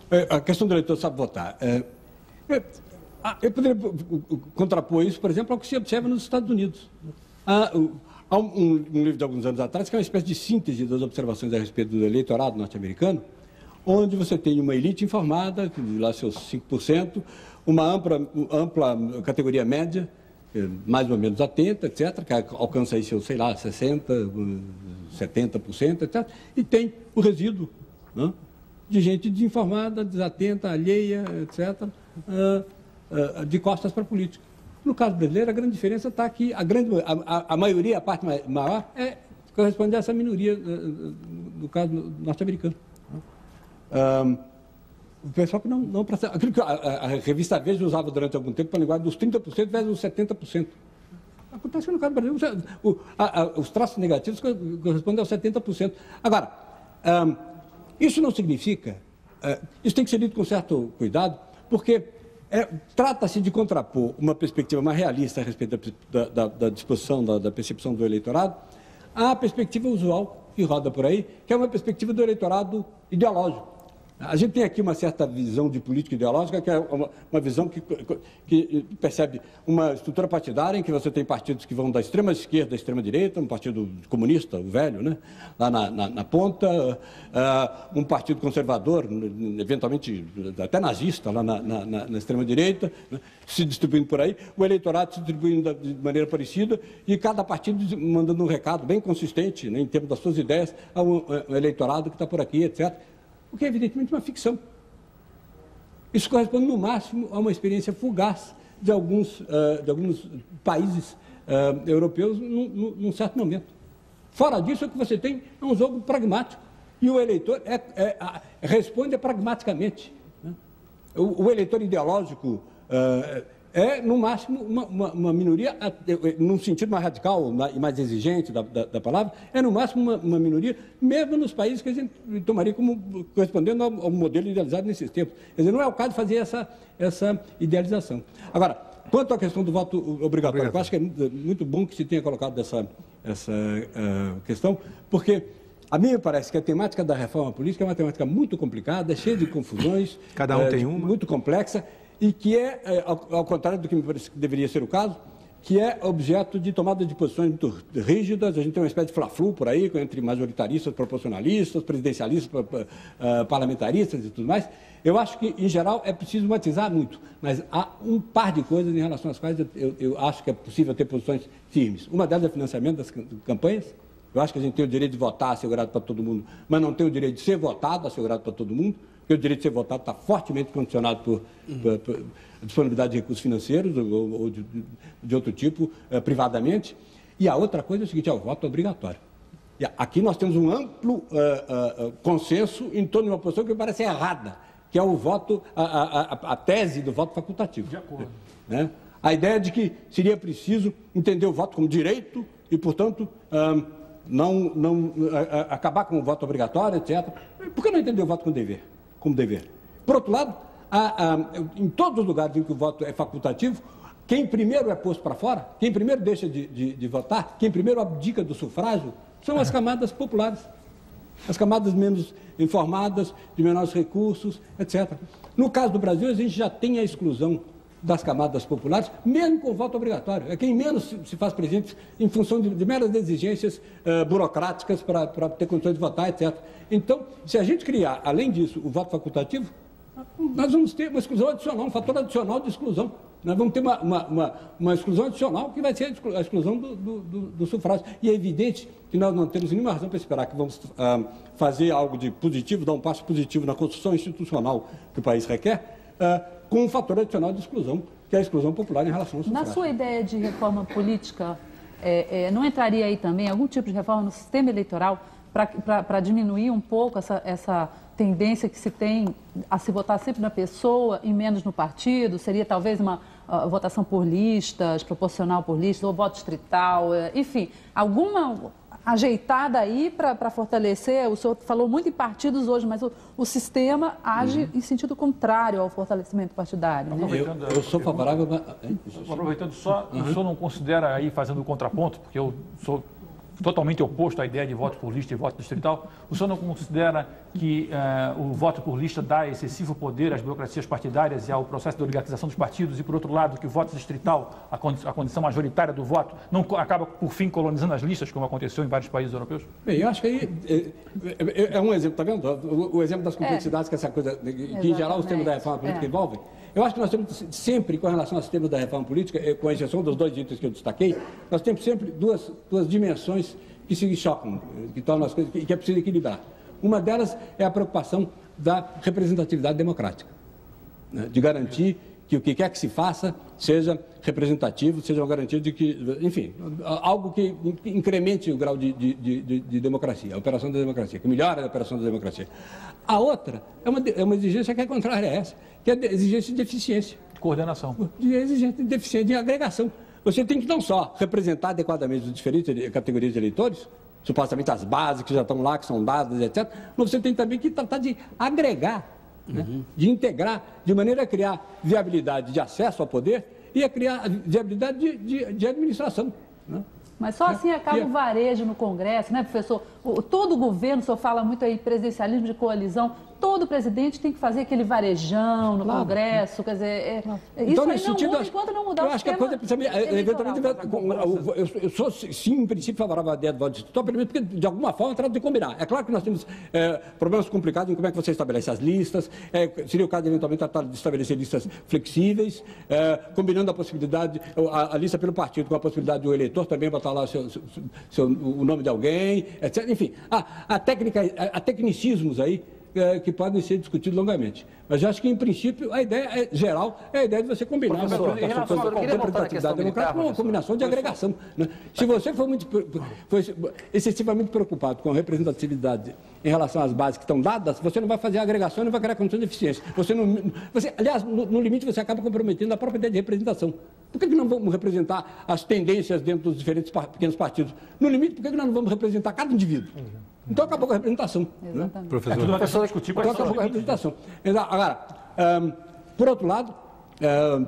S3: a questão do eleitor sabe votar. É, é, eu poderia contrapor isso, por exemplo, ao que se observa nos Estados Unidos. Há um, um, um livro de alguns anos atrás que é uma espécie de síntese das observações a respeito do eleitorado norte-americano, onde você tem uma elite informada, lá seus cinco por cento, uma ampla, ampla categoria média, mais ou menos atenta, etcétera, que alcança aí seus, sei lá, sessenta por cento, setenta por cento, etcétera, e tem o resíduo, né, de gente desinformada, desatenta, alheia, etcétera, uh, uh, de costas para a política. No caso brasileiro, a grande diferença está que a, grande, a, a maioria, a parte maior, é, corresponde a essa minoria, no caso norte-americano. Um, o pessoal que não, não percebe. Aquilo que a, a, a revista Veja usava durante algum tempo para a linguagem dos trinta por cento versus os setenta por cento. Acontece que no caso brasileiro, o, a, a, os traços negativos correspondem aos setenta por cento. Agora, um, isso não significa, uh, isso tem que ser dito com certo cuidado, porque É, trata-se de contrapor uma perspectiva mais realista a respeito da, da, da disposição, da, da percepção do eleitorado, à perspectiva usual que roda por aí, que é uma perspectiva do eleitorado ideológico. A gente tem aqui uma certa visão de política ideológica, que é uma, uma visão que, que percebe uma estrutura partidária em que você tem partidos que vão da extrema esquerda à extrema direita, um partido comunista, o velho, né, lá na, na, na ponta, uh, um partido conservador, eventualmente até nazista, lá na, na, na extrema direita, né, se distribuindo por aí, o eleitorado se distribuindo de maneira parecida e cada partido mandando um recado bem consistente, né, em termos das suas ideias ao, ao eleitorado que está por aqui, etcétera. O que é evidentemente uma ficção. Isso corresponde no máximo a uma experiência fugaz de alguns, uh, de alguns países uh, europeus num, num certo momento. Fora disso, o que você tem é um jogo pragmático e o eleitor é, é, é, responde pragmaticamente. Né? O, o eleitor ideológico uh, é, no máximo, uma, uma, uma minoria, num sentido mais radical e mais exigente da, da, da palavra, é, no máximo, uma, uma minoria, mesmo nos países que a gente tomaria como correspondendo ao, ao modelo idealizado nesses tempos. Quer dizer, não é o caso de fazer essa, essa idealização. Agora, quanto à questão do voto obrigatório, Obrigado. Eu acho que é muito bom que se tenha colocado essa, essa uh, questão, porque a mim me parece que a temática da reforma política é uma temática muito complicada, cheia de confusões,
S1: Cada um
S3: uh,
S1: tem uma.
S3: muito complexa, e que é, é ao, ao contrário do que me parece que deveria ser o caso, que é objeto de tomada de posições muito rígidas. A gente tem uma espécie de fla-flu por aí, entre majoritaristas, proporcionalistas, presidencialistas, uh, parlamentaristas e tudo mais. Eu acho que, em geral, é preciso matizar muito, mas há um par de coisas em relação às quais eu, eu acho que é possível ter posições firmes. Uma delas é o financiamento das campanhas. Eu acho que a gente tem o direito de votar assegurado para todo mundo, mas não tem o direito de ser votado assegurado para todo mundo, porque o direito de ser votado está fortemente condicionado por, uhum. por, por disponibilidade de recursos financeiros ou, ou de, de outro tipo, eh, privadamente. E a outra coisa é o seguinte, é o voto obrigatório. E aqui nós temos um amplo uh, uh, consenso em torno de uma posição que me parece errada, que é o voto, a, a, a, a tese do voto facultativo.
S7: De acordo.
S3: Né? A ideia de que seria preciso entender o voto como direito e, portanto, um, não, não a, a, acabar com o voto obrigatório, etcétera. Por que não entender o voto como dever? Como dever? Por outro lado, há, há, em todos os lugares em que o voto é facultativo, quem primeiro é posto para fora, quem primeiro deixa de, de, de votar, quem primeiro abdica do sufrágio, são as camadas populares, as camadas menos informadas, de menores recursos, etcétera. No caso do Brasil, a gente já tem a exclusão das camadas populares, mesmo com voto obrigatório. É quem menos se faz presente em função de, de meras exigências uh, burocráticas para ter condições de votar, etcétera. Então, se a gente criar, além disso, o voto facultativo, nós vamos ter uma exclusão adicional, um fator adicional de exclusão. Nós vamos ter uma, uma, uma, uma exclusão adicional que vai ser a exclusão do, do, do, do sufrágio. E é evidente que nós não temos nenhuma razão para esperar que vamos uh, fazer algo de positivo, dar um passo positivo na construção institucional que o país requer, uh, com um fator adicional de exclusão, que é a exclusão popular em relação ao sufrágio.
S6: Na sua ideia de reforma política, é, é, não entraria aí também algum tipo de reforma no sistema eleitoral para diminuir um pouco essa, essa tendência que se tem a se votar sempre na pessoa e menos no partido? Seria talvez uma uh, votação por listas, proporcional por listas, ou voto distrital, uh, enfim, alguma ajeitada aí para fortalecer? O senhor falou muito em partidos hoje, mas o, o sistema age uhum. em sentido contrário ao fortalecimento partidário. Né?
S3: Eu, eu sou favorável... A...
S9: Aproveitando só, uhum. o senhor não considera aí, fazendo o contraponto, porque eu sou totalmente oposto à ideia de voto por lista e voto distrital, o senhor não considera que uh, o voto por lista dá excessivo poder às burocracias partidárias e ao processo de oligarquização dos partidos e, por outro lado, que o voto distrital, a, condi a condição majoritária do voto, não acaba, por fim, colonizando as listas, como aconteceu em vários países europeus?
S3: Bem, eu acho que aí é, é, é um exemplo, está vendo? O, o exemplo das complexidades é. que essa coisa, que, que em geral os termos da reforma política é. envolvem. Eu acho que nós temos sempre, com relação aos temas da reforma política, com a exceção dos dois itens que eu destaquei, nós temos sempre duas, duas dimensões que se chocam, que tornam as coisas, que é preciso equilibrar. Uma delas é a preocupação da representatividade democrática, né? De garantir que o que quer que se faça seja representativo, seja uma garantia de que, enfim, algo que incremente o grau de, de, de, de democracia, a operação da democracia, que melhore a operação da democracia. A outra é uma, é uma exigência que é contrária a essa, que é a exigência de eficiência.
S9: Coordenação.
S3: De exigência de eficiência, de agregação. Você tem que não só representar adequadamente as diferentes categorias de eleitores, supostamente as bases que já estão lá, que são dadas, etcétera, mas você tem também que tratar de agregar, uhum. né? De integrar, de maneira a criar viabilidade de acesso ao poder e a criar viabilidade de, de, de administração, né?
S6: Mas só assim acaba o varejo no Congresso, né, professor? O, todo o governo, o senhor fala muito aí presidencialismo de coalizão, todo presidente tem que fazer aquele varejão no claro. Congresso, quer dizer, é, é,
S3: então,
S6: isso aí não
S3: sentido,
S6: muda enquanto não mudar
S3: eu
S6: o
S3: acho que a coisa precisa, eventualmente, eu, eu sou sim, em princípio, favorável à ideia do voto distrital, porque de alguma forma trata de combinar. É claro que nós temos é, problemas complicados em como é que você estabelece as listas, é, seria o caso de eventualmente tratar de estabelecer listas flexíveis, é, combinando a possibilidade, a, a lista pelo partido com a possibilidade do eleitor também botar lá seu, seu, seu, o nome de alguém, etcétera. Enfim, a, a técnica, a, a tecnicismos aí, É, que podem ser discutidos longamente. Mas eu acho que, em princípio, a ideia é, geral é a ideia de você combinar uma representatividade democrática com uma combinação de agregação. Né? Se você for, muito, for excessivamente preocupado com a representatividade em relação às bases que estão dadas, você não vai fazer a agregação e não vai criar condições de eficiência. Você não, você, aliás, no, no limite, você acaba comprometendo a própria ideia de representação. Por que, que não vamos representar as tendências dentro dos diferentes par, pequenos partidos? No limite, por que, que nós não vamos representar cada indivíduo? Então acabou com a representação. Né?
S9: Professor, é tudo uma questão discutir
S3: então acabou com a representação. Agora, um, por outro lado, um,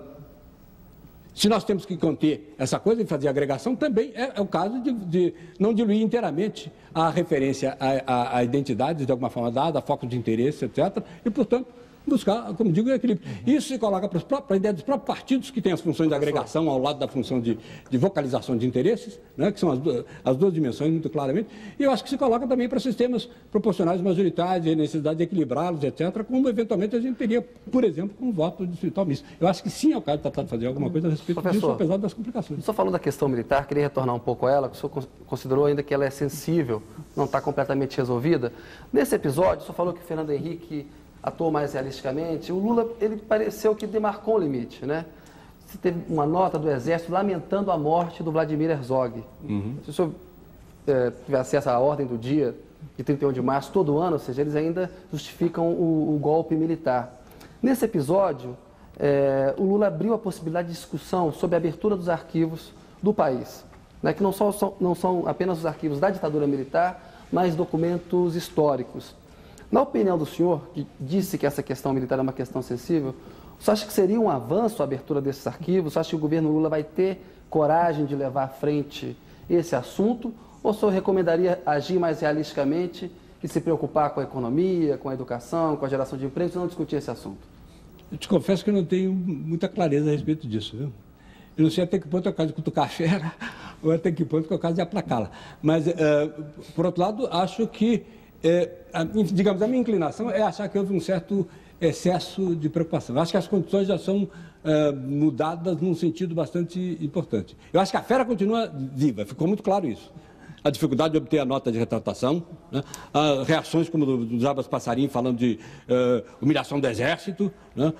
S3: se nós temos que conter essa coisa e fazer agregação, também é, é o caso de, de não diluir inteiramente a referência a, a, a identidades de alguma forma dada, a focos de interesse, etcétera. E, portanto, buscar, como digo, o equilíbrio. Uhum. Isso se coloca para a ideia dos próprios partidos, que têm as funções de agregação ao lado da função de, de vocalização de interesses, né, que são as duas, as duas dimensões, muito claramente, e eu acho que se coloca também para sistemas proporcionais majoritários, e a necessidade de equilibrá-los, etcétera, como eventualmente a gente teria, por exemplo, com um voto distrital misto. Eu acho que sim é o caso de tratar de fazer alguma coisa a respeito Professor, disso, apesar das complicações.
S4: Só falando da questão militar, queria retornar um pouco a ela, que o senhor considerou ainda que ela é sensível, não está completamente resolvida. Nesse episódio, o senhor falou que o Fernando Henrique atuou mais realisticamente. O Lula, ele pareceu que demarcou o limite, né? Se teve uma nota do Exército lamentando a morte do Vladimir Herzog. Uhum. Se o senhor é, tiver acesso à ordem do dia, de trinta e um de março, todo ano, ou seja, eles ainda justificam o, o golpe militar. Nesse episódio, é, o Lula abriu a possibilidade de discussão sobre a abertura dos arquivos do país, né? Que não são, são, não são apenas os arquivos da ditadura militar, mas documentos históricos. Na opinião do senhor, que disse que essa questão militar é uma questão sensível, Você acha que seria um avanço a abertura desses arquivos? Você acha que o governo Lula vai ter coragem de levar à frente esse assunto? Ou o senhor recomendaria agir mais realisticamente e se preocupar com a economia, com a educação, com a geração de empregos e não discutir esse assunto?
S3: Eu te confesso que eu não tenho muita clareza a respeito disso, viu? Eu não sei até que ponto é o caso de cutucar a fera ou até que ponto é o caso de aplacá-la. Mas, uh, por outro lado, acho que, uh, a, digamos, a minha inclinação é achar que houve um certo excesso de preocupação. Eu acho que as condições já são uh, mudadas num sentido bastante importante. Eu acho que a fera continua viva, ficou muito claro isso. A dificuldade de obter a nota de retratação, né? As reações como do, do Jabas Passarim falando de uh, humilhação do Exército, né?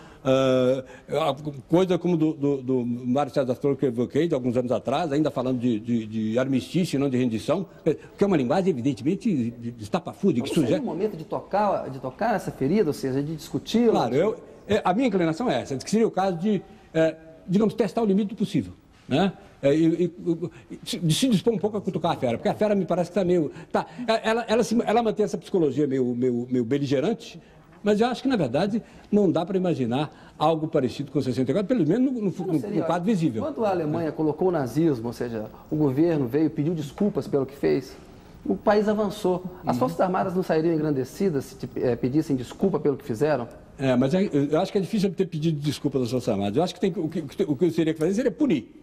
S3: uh, coisa como do, do, do Mário César Flor que eu evoquei de alguns anos atrás, ainda falando de, de, de armistício e não de rendição, que é uma linguagem evidentemente de, de estapafúrdia.
S4: Não seria o momento de tocar, de tocar essa ferida, ou seja, de discutir?
S3: Claro, eu, a minha inclinação é essa, que seria o caso de, é, digamos, testar o limite do possível, né? É, e, e, de se dispor um pouco a cutucar a fera, porque a fera me parece que está meio... Tá, ela, ela, se, ela mantém essa psicologia meio, meio, meio beligerante, mas eu acho que, na verdade, não dá para imaginar algo parecido com sessenta e quatro, pelo menos no, no, no, no quadro visível.
S4: Quando a Alemanha colocou o nazismo, ou seja, o governo veio e pediu desculpas pelo que fez, o país avançou. As Forças Armadas não sairiam engrandecidas se é, pedissem desculpa pelo que fizeram?
S3: É, mas é, eu acho que é difícil ter pedido desculpa das Forças Armadas. Eu acho que tem, o, que, o que eu teria que fazer seria punir.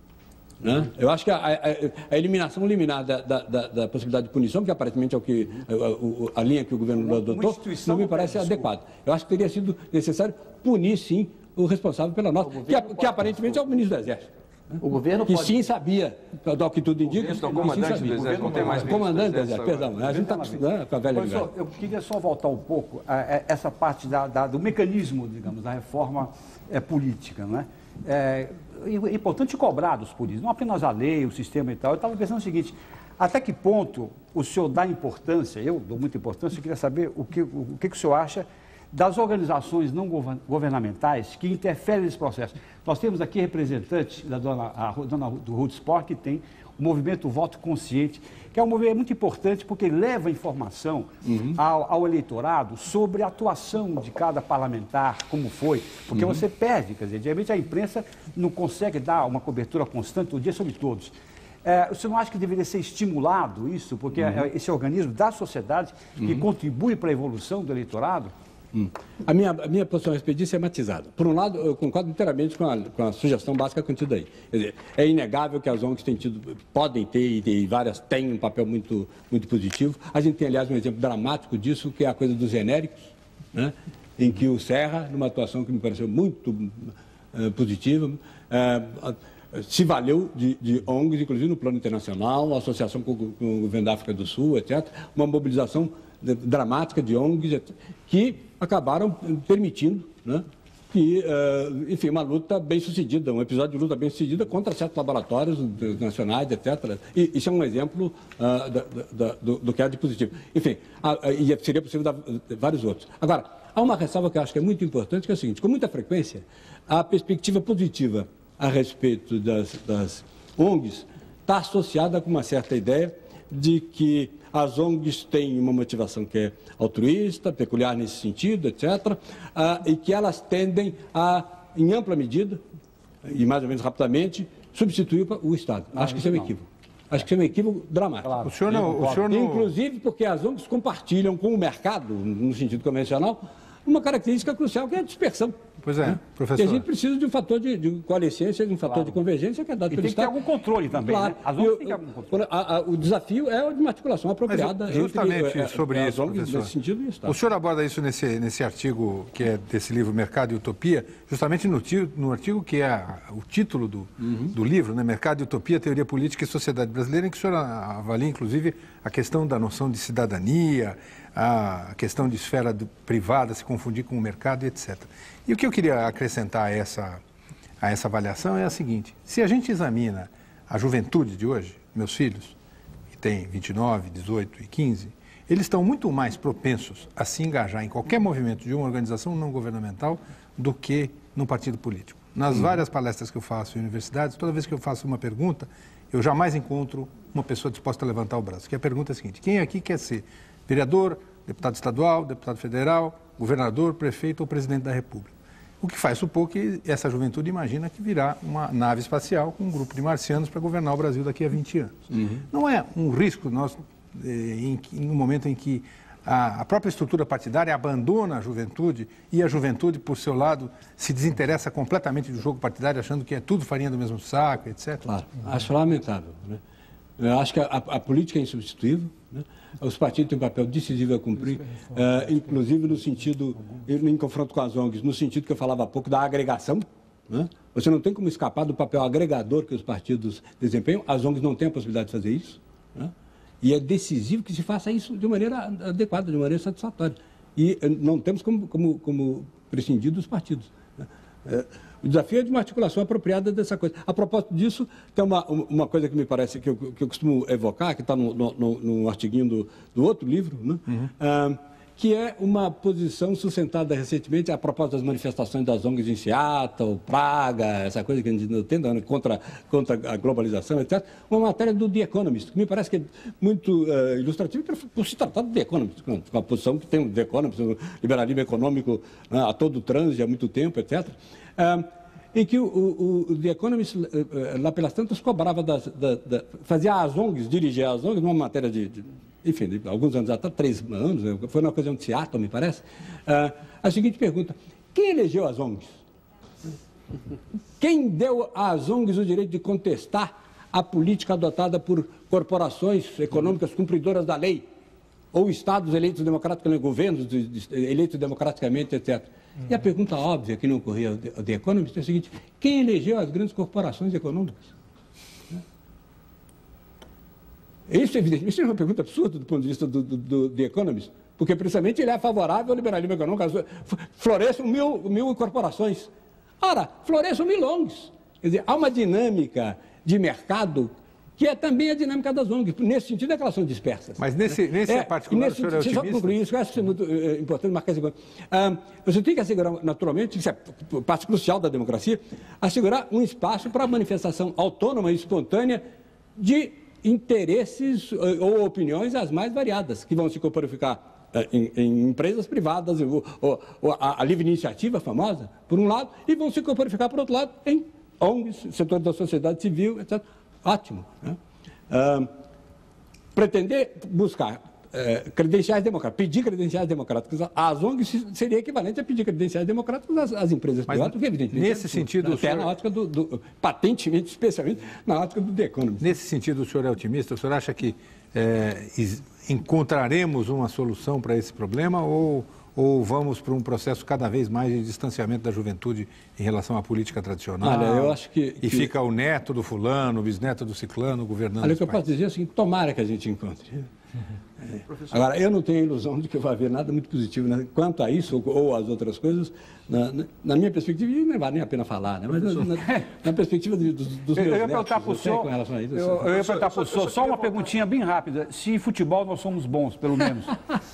S3: Né? Eu acho que a, a, a eliminação liminar da, da, da, da possibilidade de punição, que aparentemente é o que, a, a, a linha que o governo adotou, não me parece adequada. Eu acho que teria sido necessário punir, sim, o responsável pela nota, que, que aparentemente é o ministro do Exército. Né? O governo que pode... sim sabia, ao que tudo indica,
S8: o comandante do Exército não tem mais
S3: o comandante do Exército, perdão, a gente está acostumado com a velha linguagem.
S5: Eu queria só voltar um pouco a, a essa parte da, da, do mecanismo, digamos, da reforma é, política, não é? É, é importante cobrar dos políticos, não apenas a lei, o sistema e tal. Eu estava pensando o seguinte, até que ponto o senhor dá importância, eu dou muita importância, eu queria saber o que o, o que, que o senhor acha das organizações não governamentais que interferem nesse processo. Nós temos aqui representantes da dona, a, dona do Ruth Spor, que tem o movimento Voto Consciente, que é um movimento muito importante porque leva informação uhum. ao, ao eleitorado sobre a atuação de cada parlamentar, como foi, porque uhum. você perde, quer dizer, geralmente a imprensa não consegue dar uma cobertura constante o dia sobre todos. É, você não acha que deveria ser estimulado isso, porque uhum. é esse organismo da sociedade que uhum. contribui para a evolução do eleitorado?
S3: Hum. A, minha, a minha posição a respeito disso é matizada. Por um lado, eu concordo inteiramente com a, com a sugestão básica contida aí. Quer dizer, é inegável que as O N Gs têm tido, podem ter, e, e várias têm um papel muito, muito positivo. A gente tem, aliás, um exemplo dramático disso, que é a coisa dos genéricos, né? Em que o Serra, numa atuação que me pareceu muito uh, positiva, uh, se valeu de, de O N Gs, inclusive no plano internacional, a associação com, com o governo da África do Sul, etcétera, uma mobilização dramática de O N Gs que acabaram permitindo, né, que, uh, enfim, uma luta bem sucedida, um episódio de luta bem sucedida contra certos laboratórios nacionais, etcétera. E isso é um exemplo uh, da, da, do, do que é de positivo. Enfim, uh, e seria possível dar vários outros. Agora, há uma ressalva que eu acho que é muito importante, que é o seguinte: com muita frequência, a perspectiva positiva a respeito das, das O N Gs está associada com uma certa ideia de que as O N Gs têm uma motivação que é altruísta, peculiar nesse sentido, etcétera, ah, e que elas tendem a, em ampla medida, e mais ou menos rapidamente, substituir o Estado. Não, Acho que isso é um equívoco. Acho que isso é um equívoco dramático.
S1: Claro. O senhor não, o senhor não...
S3: Inclusive porque as O N Gs compartilham com o mercado, no sentido convencional, uma característica crucial, que é a dispersão.
S1: Pois é,
S3: né?
S1: professor.
S3: E a gente precisa de um fator de, de coalescência, de um fator claro. de convergência que é dado
S5: e
S3: pelo Estado.
S5: E tem que ter algum controle também,
S3: claro.
S5: né? As O N Gs têm que ter algum controle.
S3: A, a, o desafio é de uma articulação apropriada.
S1: Mas, justamente
S3: entre,
S1: sobre
S3: é,
S1: isso, professor.
S3: Nesse sentido, e o Estado.
S1: O senhor aborda isso nesse, nesse artigo, que é desse livro Mercado e Utopia, justamente no, no artigo que é a, o título do, uhum. do livro, né? Mercado e Utopia, Teoria Política e Sociedade Brasileira, em que o senhor avalia, inclusive, a questão da noção de cidadania, a questão de esfera do, privada se confundir com o mercado e etcétera. E o que eu queria acrescentar a essa, a essa avaliação é a seguinte: se a gente examina a juventude de hoje, meus filhos, que têm vinte e nove, dezoito e quinze, eles estão muito mais propensos a se engajar em qualquer movimento de uma organização não governamental do que num partido político. Nas hum. várias palestras que eu faço em universidades, toda vez que eu faço uma pergunta, eu jamais encontro uma pessoa disposta a levantar o braço. Que a pergunta é a seguinte: quem aqui quer ser vereador, deputado estadual, deputado federal, governador, prefeito ou presidente da República? O que faz supor que essa juventude imagina que virá uma nave espacial com um grupo de marcianos para governar o Brasil daqui a vinte anos. Uhum. Não é um risco nós, em, no momento em que a, a própria estrutura partidária abandona a juventude e a juventude, por seu lado, se desinteressa completamente do jogo partidário, achando que é tudo farinha do mesmo saco, etcétera?
S3: Claro, acho lamentável, né? Eu acho que a, a política é insubstituível, né? Os partidos têm um papel decisivo a cumprir, uh, inclusive no sentido, em confronto com as O N Gs, no sentido que eu falava há pouco da agregação, né? Você não tem como escapar do papel agregador que os partidos desempenham, as O N Gs não têm a possibilidade de fazer isso, né? E é decisivo que se faça isso de maneira adequada, de maneira satisfatória. E não temos como, como, como prescindir dos partidos, né? Uh, O desafio é de uma articulação apropriada dessa coisa. A propósito disso, tem uma, uma coisa que me parece, que eu, que eu costumo evocar, que está no, no, no artiguinho do, do outro livro, né? Uhum. ah, que é uma posição sustentada recentemente a propósito das manifestações das O N Gs em Seattle, Praga, essa coisa que a gente não tem, contra, contra a globalização, etcétera. Uma matéria do The Economist, que me parece que é muito uh, ilustrativa por se tratar do The Economist, com uma posição que tem o The Economist, o liberalismo econômico, uh, a todo trânsito, há muito tempo, etcétera. Uh, em que o, o, o The Economist, uh, lá pelas tantas, cobrava, das, da, da, fazia as O N Gs, dirigia as O N Gs, numa matéria de, de enfim, de alguns anos atrás, três anos, foi na ocasião de Seattle, me parece, uh, a seguinte pergunta: quem elegeu as O N Gs? Quem deu às O N Gs o direito de contestar a política adotada por corporações econômicas cumpridoras da lei, ou estados eleitos democraticamente, governos eleitos democraticamente, etcétera? E a pergunta óbvia que não ocorria ao The Economist é a seguinte: quem elegeu as grandes corporações econômicas? Isso, evidentemente, isso é uma pergunta absurda do ponto de vista do, do, do The Economist, porque precisamente ele é favorável ao liberalismo econômico. Floresçam mil, mil corporações. Ora, floresçam mil O N Gs. Quer dizer, há uma dinâmica de mercado que é também a dinâmica das O N Gs. Nesse sentido, é que elas são dispersas.
S1: Mas nesse, nesse é, particular, nesse, o senhor é otimista?
S3: Só concluir isso, eu acho que é muito é, importante marcar esse ponto. Ah, você tem que assegurar, naturalmente, isso é parte crucial da democracia, assegurar um espaço para a manifestação autônoma e espontânea de interesses ou opiniões as mais variadas, que vão se corporificar em, em empresas privadas, ou, ou a, a livre iniciativa famosa, por um lado, e vão se corporificar, por outro lado, em O N Gs, setores da sociedade civil, etcétera. Ótimo, né? Ah, pretender buscar eh, credenciais democráticas, pedir credenciais democráticas às O N Gs seria equivalente a pedir credenciais democráticas às, às empresas
S1: Mas,
S3: privadas, porque evidentemente
S1: nesse sentido,
S3: até senhor... na ótica do, do, patentemente, especialmente na ótica do The Economist.
S1: Nesse sentido, o senhor é otimista? O senhor acha que é, encontraremos uma solução para esse problema ou, ou vamos para um processo cada vez mais de distanciamento da juventude em relação à política tradicional?
S3: Olha, eu acho que...
S1: E
S3: que...
S1: fica o neto do fulano, o bisneto do ciclano governando.
S3: Olha, o que eu posso dizer é o seguinte: tomara que a gente encontre. É. Agora, eu não tenho a ilusão de que vai haver nada muito positivo, né, quanto a isso ou, ou às outras coisas, na, na, na minha perspectiva, e não vale nem a pena falar, né, mas na, na, na perspectiva de, dos, dos meus
S5: eu ia
S3: netos,
S5: perguntar senhor, com relação a isso. Eu, eu ia perguntar para o senhor, só uma perguntinha bem rápida: se em futebol nós somos bons, pelo menos,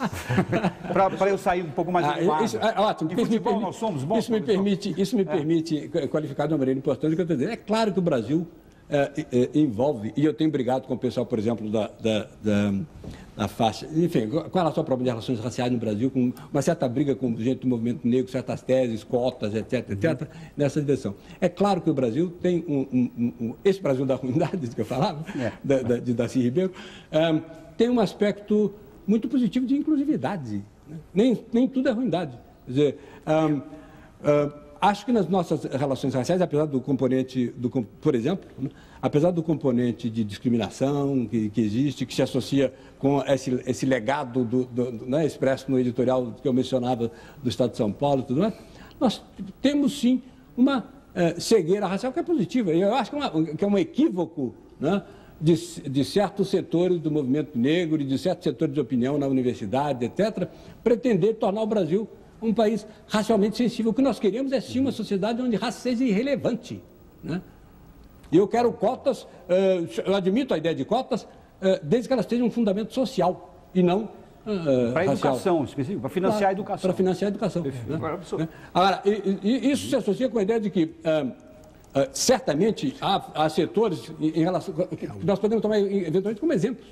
S5: para eu sair um pouco mais animado.
S3: Ah, isso, é, ótimo,
S5: em
S3: isso
S5: futebol
S3: me
S5: nós somos bons?
S3: Isso me permite, isso me é. permite qualificar de uma maneira importante o que eu estou dizendo. É claro que o Brasil É, é, envolve, e eu tenho brigado com o pessoal, por exemplo, da, da, da, da faixa, enfim, com relação ao problema de relações raciais no Brasil, com uma certa briga com gente do movimento negro, certas teses, cotas, etc, etcétera, nessa direção. É claro que o Brasil tem um, um, um esse Brasil da ruindade, que eu falava, é. da, da, de Darcy Ribeiro, um, tem um aspecto muito positivo de inclusividade, né? nem, nem tudo é ruindade. Quer dizer, um, um, acho que nas nossas relações raciais, apesar do componente, do, por exemplo, né, apesar do componente de discriminação que, que existe, que se associa com esse, esse legado do, do, do, né, expresso no editorial que eu mencionava do Estado de São Paulo e tudo mais, nós temos sim uma eh, cegueira racial que é positiva. Eu acho que é, uma, que é um equívoco, né, de, de certos setores do movimento negro e de certos setores de opinião na universidade, etcétera, pretender tornar o Brasil um país racialmente sensível. O que nós queremos é sim uma sociedade onde raça seja irrelevante, né? E eu quero cotas, eu admito a ideia de cotas, desde que elas tenham um fundamento social e não uh,
S5: para a educação, específico, para financiar
S3: para,
S5: a educação.
S3: Para financiar a educação. Né? Agora, e, e isso se associa com a ideia de que uh, uh, certamente há, há setores em relação, que nós podemos tomar eventualmente como exemplos.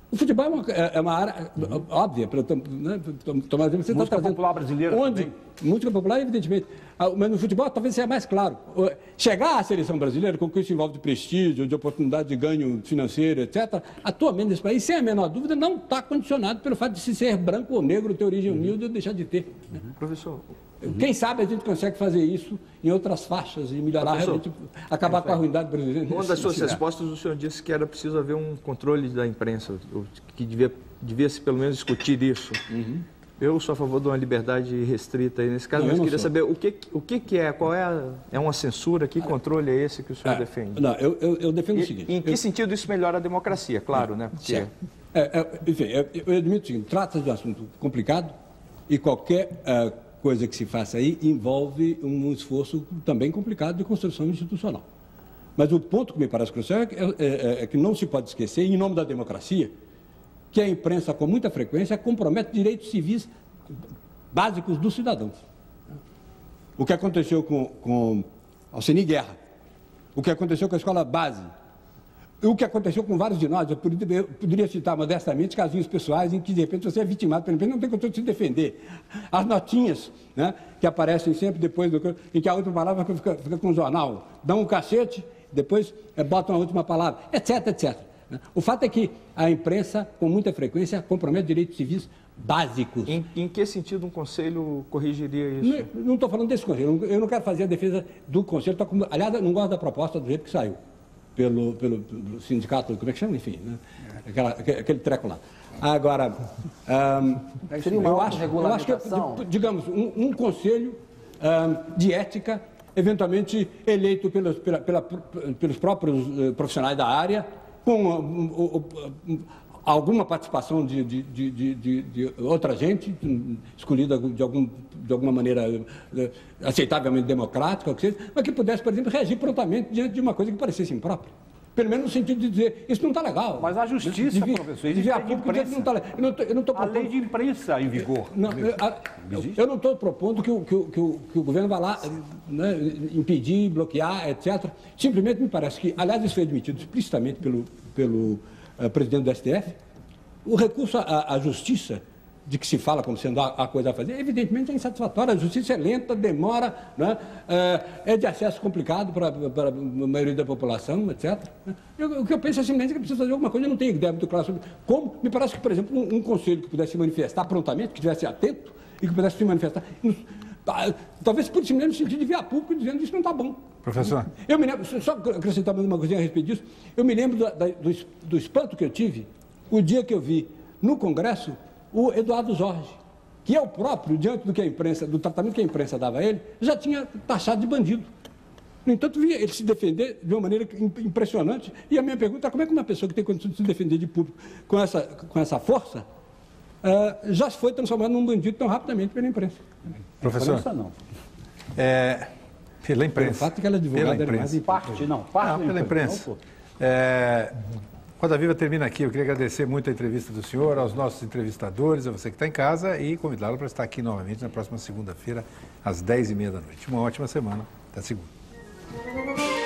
S3: O futebol é uma, é uma área uhum. óbvia, para né, tomar você
S5: música
S3: tá
S5: popular brasileira
S3: onde,
S5: também.
S3: Música popular, evidentemente. Mas no futebol talvez seja mais claro. Chegar à seleção brasileira, com que isso envolve de prestígio, de oportunidade de ganho financeiro, etcétera, atualmente nesse país, sem a menor dúvida, não está condicionado pelo fato de se ser branco ou negro, ter origem humilde ou deixar de ter.
S8: Uhum. Professor...
S3: Uhum. Quem sabe a gente consegue fazer isso em outras faixas e melhorar, realmente, acabar com a ruindade brasileira.
S8: Uma das suas respostas, o senhor disse que era preciso haver um controle da imprensa, que devia, devia se pelo menos discutir isso. Uhum. Eu sou a favor de uma liberdade restrita aí nesse caso, não, mas queria sou. saber o que, o que, que é, qual é a, é uma censura, que controle é esse que o senhor
S3: é,
S8: defende?
S3: Não, eu, eu, eu defendo
S8: e,
S3: o seguinte...
S8: Em que
S3: eu,
S8: sentido isso melhora a democracia, claro,
S3: é,
S8: né? Porque...
S3: É, é, enfim, eu, eu admito o seguinte, trata-se de um assunto complicado e qualquer... Uh, coisa que se faça aí envolve um esforço também complicado de construção institucional. Mas o ponto que me parece crucial é que, é, é, é que não se pode esquecer, em nome da democracia, que a imprensa, com muita frequência, compromete direitos civis básicos dos cidadãos. O que aconteceu com, com Alcini Guerra, o que aconteceu com a escola base, o que aconteceu com vários de nós, eu poderia, eu poderia citar modestamente casinhos pessoais em que, de repente, você é vitimado pela imprensa, não tem condição de se defender. As notinhas, né, que aparecem sempre depois, do, em que a última palavra fica, fica com o jornal, dão um cacete, depois é, botam a última palavra, etc, etcétera. O fato é que a imprensa, com muita frequência, compromete direitos civis básicos.
S8: Em, em que sentido um conselho corrigiria isso?
S3: Não estou falando desse conselho, eu não quero fazer a defesa do conselho, tô com, aliás, eu não gosto da proposta do jeito que saiu. Pelo, pelo, pelo sindicato, como é que chama? Enfim, né? Aquela, aquele treco lá. Agora, um,
S4: seria uma
S3: eu, acho, eu acho que, digamos, um, um conselho um, de ética, eventualmente eleito pelos, pela, pela, pelos próprios uh, profissionais da área, com uh, uh, uh, alguma participação de, de, de, de, de outra gente, escolhida de, algum, de alguma maneira uh, aceitavelmente democrática, ou que seja, mas que pudesse, por exemplo, reagir prontamente diante de uma coisa que parecesse imprópria. Pelo menos no sentido de dizer, isso não está legal.
S5: Mas a justiça, devia, professor, existe a lei de imprensa. Não tá, eu não tô, eu não tô propondo, a lei de imprensa em vigor.
S3: Não, eu, eu, eu não estou propondo que o, que, o, que, o, que o governo vá lá, né, impedir, bloquear, etcétera. Simplesmente me parece que, aliás, isso foi admitido explicitamente pelo, pelo uh, presidente do S T F, o recurso à, à justiça, de que se fala como sendo a, a coisa a fazer, evidentemente é insatisfatória. A justiça é lenta, demora, né? é, é de acesso complicado para, para a maioria da população, etcétera. Eu, o que eu penso é simplesmente que é preciso fazer alguma coisa, eu não tenho ideia muito clara sobre como. Me parece que, por exemplo, um, um conselho que pudesse se manifestar prontamente, que estivesse atento e que pudesse se manifestar, talvez por simplesmente no sentido de vir a público dizendo que isso não está bom.
S1: Professor?
S3: Eu me lembro, só acrescentar mais uma coisinha a respeito disso, eu me lembro da, da, do, do espanto que eu tive o dia que eu vi no Congresso o Eduardo Jorge, que é o próprio, diante do que a imprensa, do tratamento que a imprensa dava a ele, já tinha taxado de bandido. No entanto, via ele se defender de uma maneira impressionante. E a minha pergunta é como é que uma pessoa que tem condição de se defender de público com essa, com essa força uh, já foi transformada num bandido tão rapidamente pela imprensa?
S1: Professor?
S5: Imprensa, não.
S1: É, pela imprensa.
S3: Pelo fato que ela é advogada,
S1: pela imprensa.
S3: Mais
S5: parte, não. Parte
S1: não, pela imprensa. imprensa. É, Roda Viva termina aqui. Eu queria agradecer muito a entrevista do senhor, aos nossos entrevistadores, a você que está em casa e convidá-lo para estar aqui novamente na próxima segunda-feira, às dez e meia da noite. Uma ótima semana. Até segunda.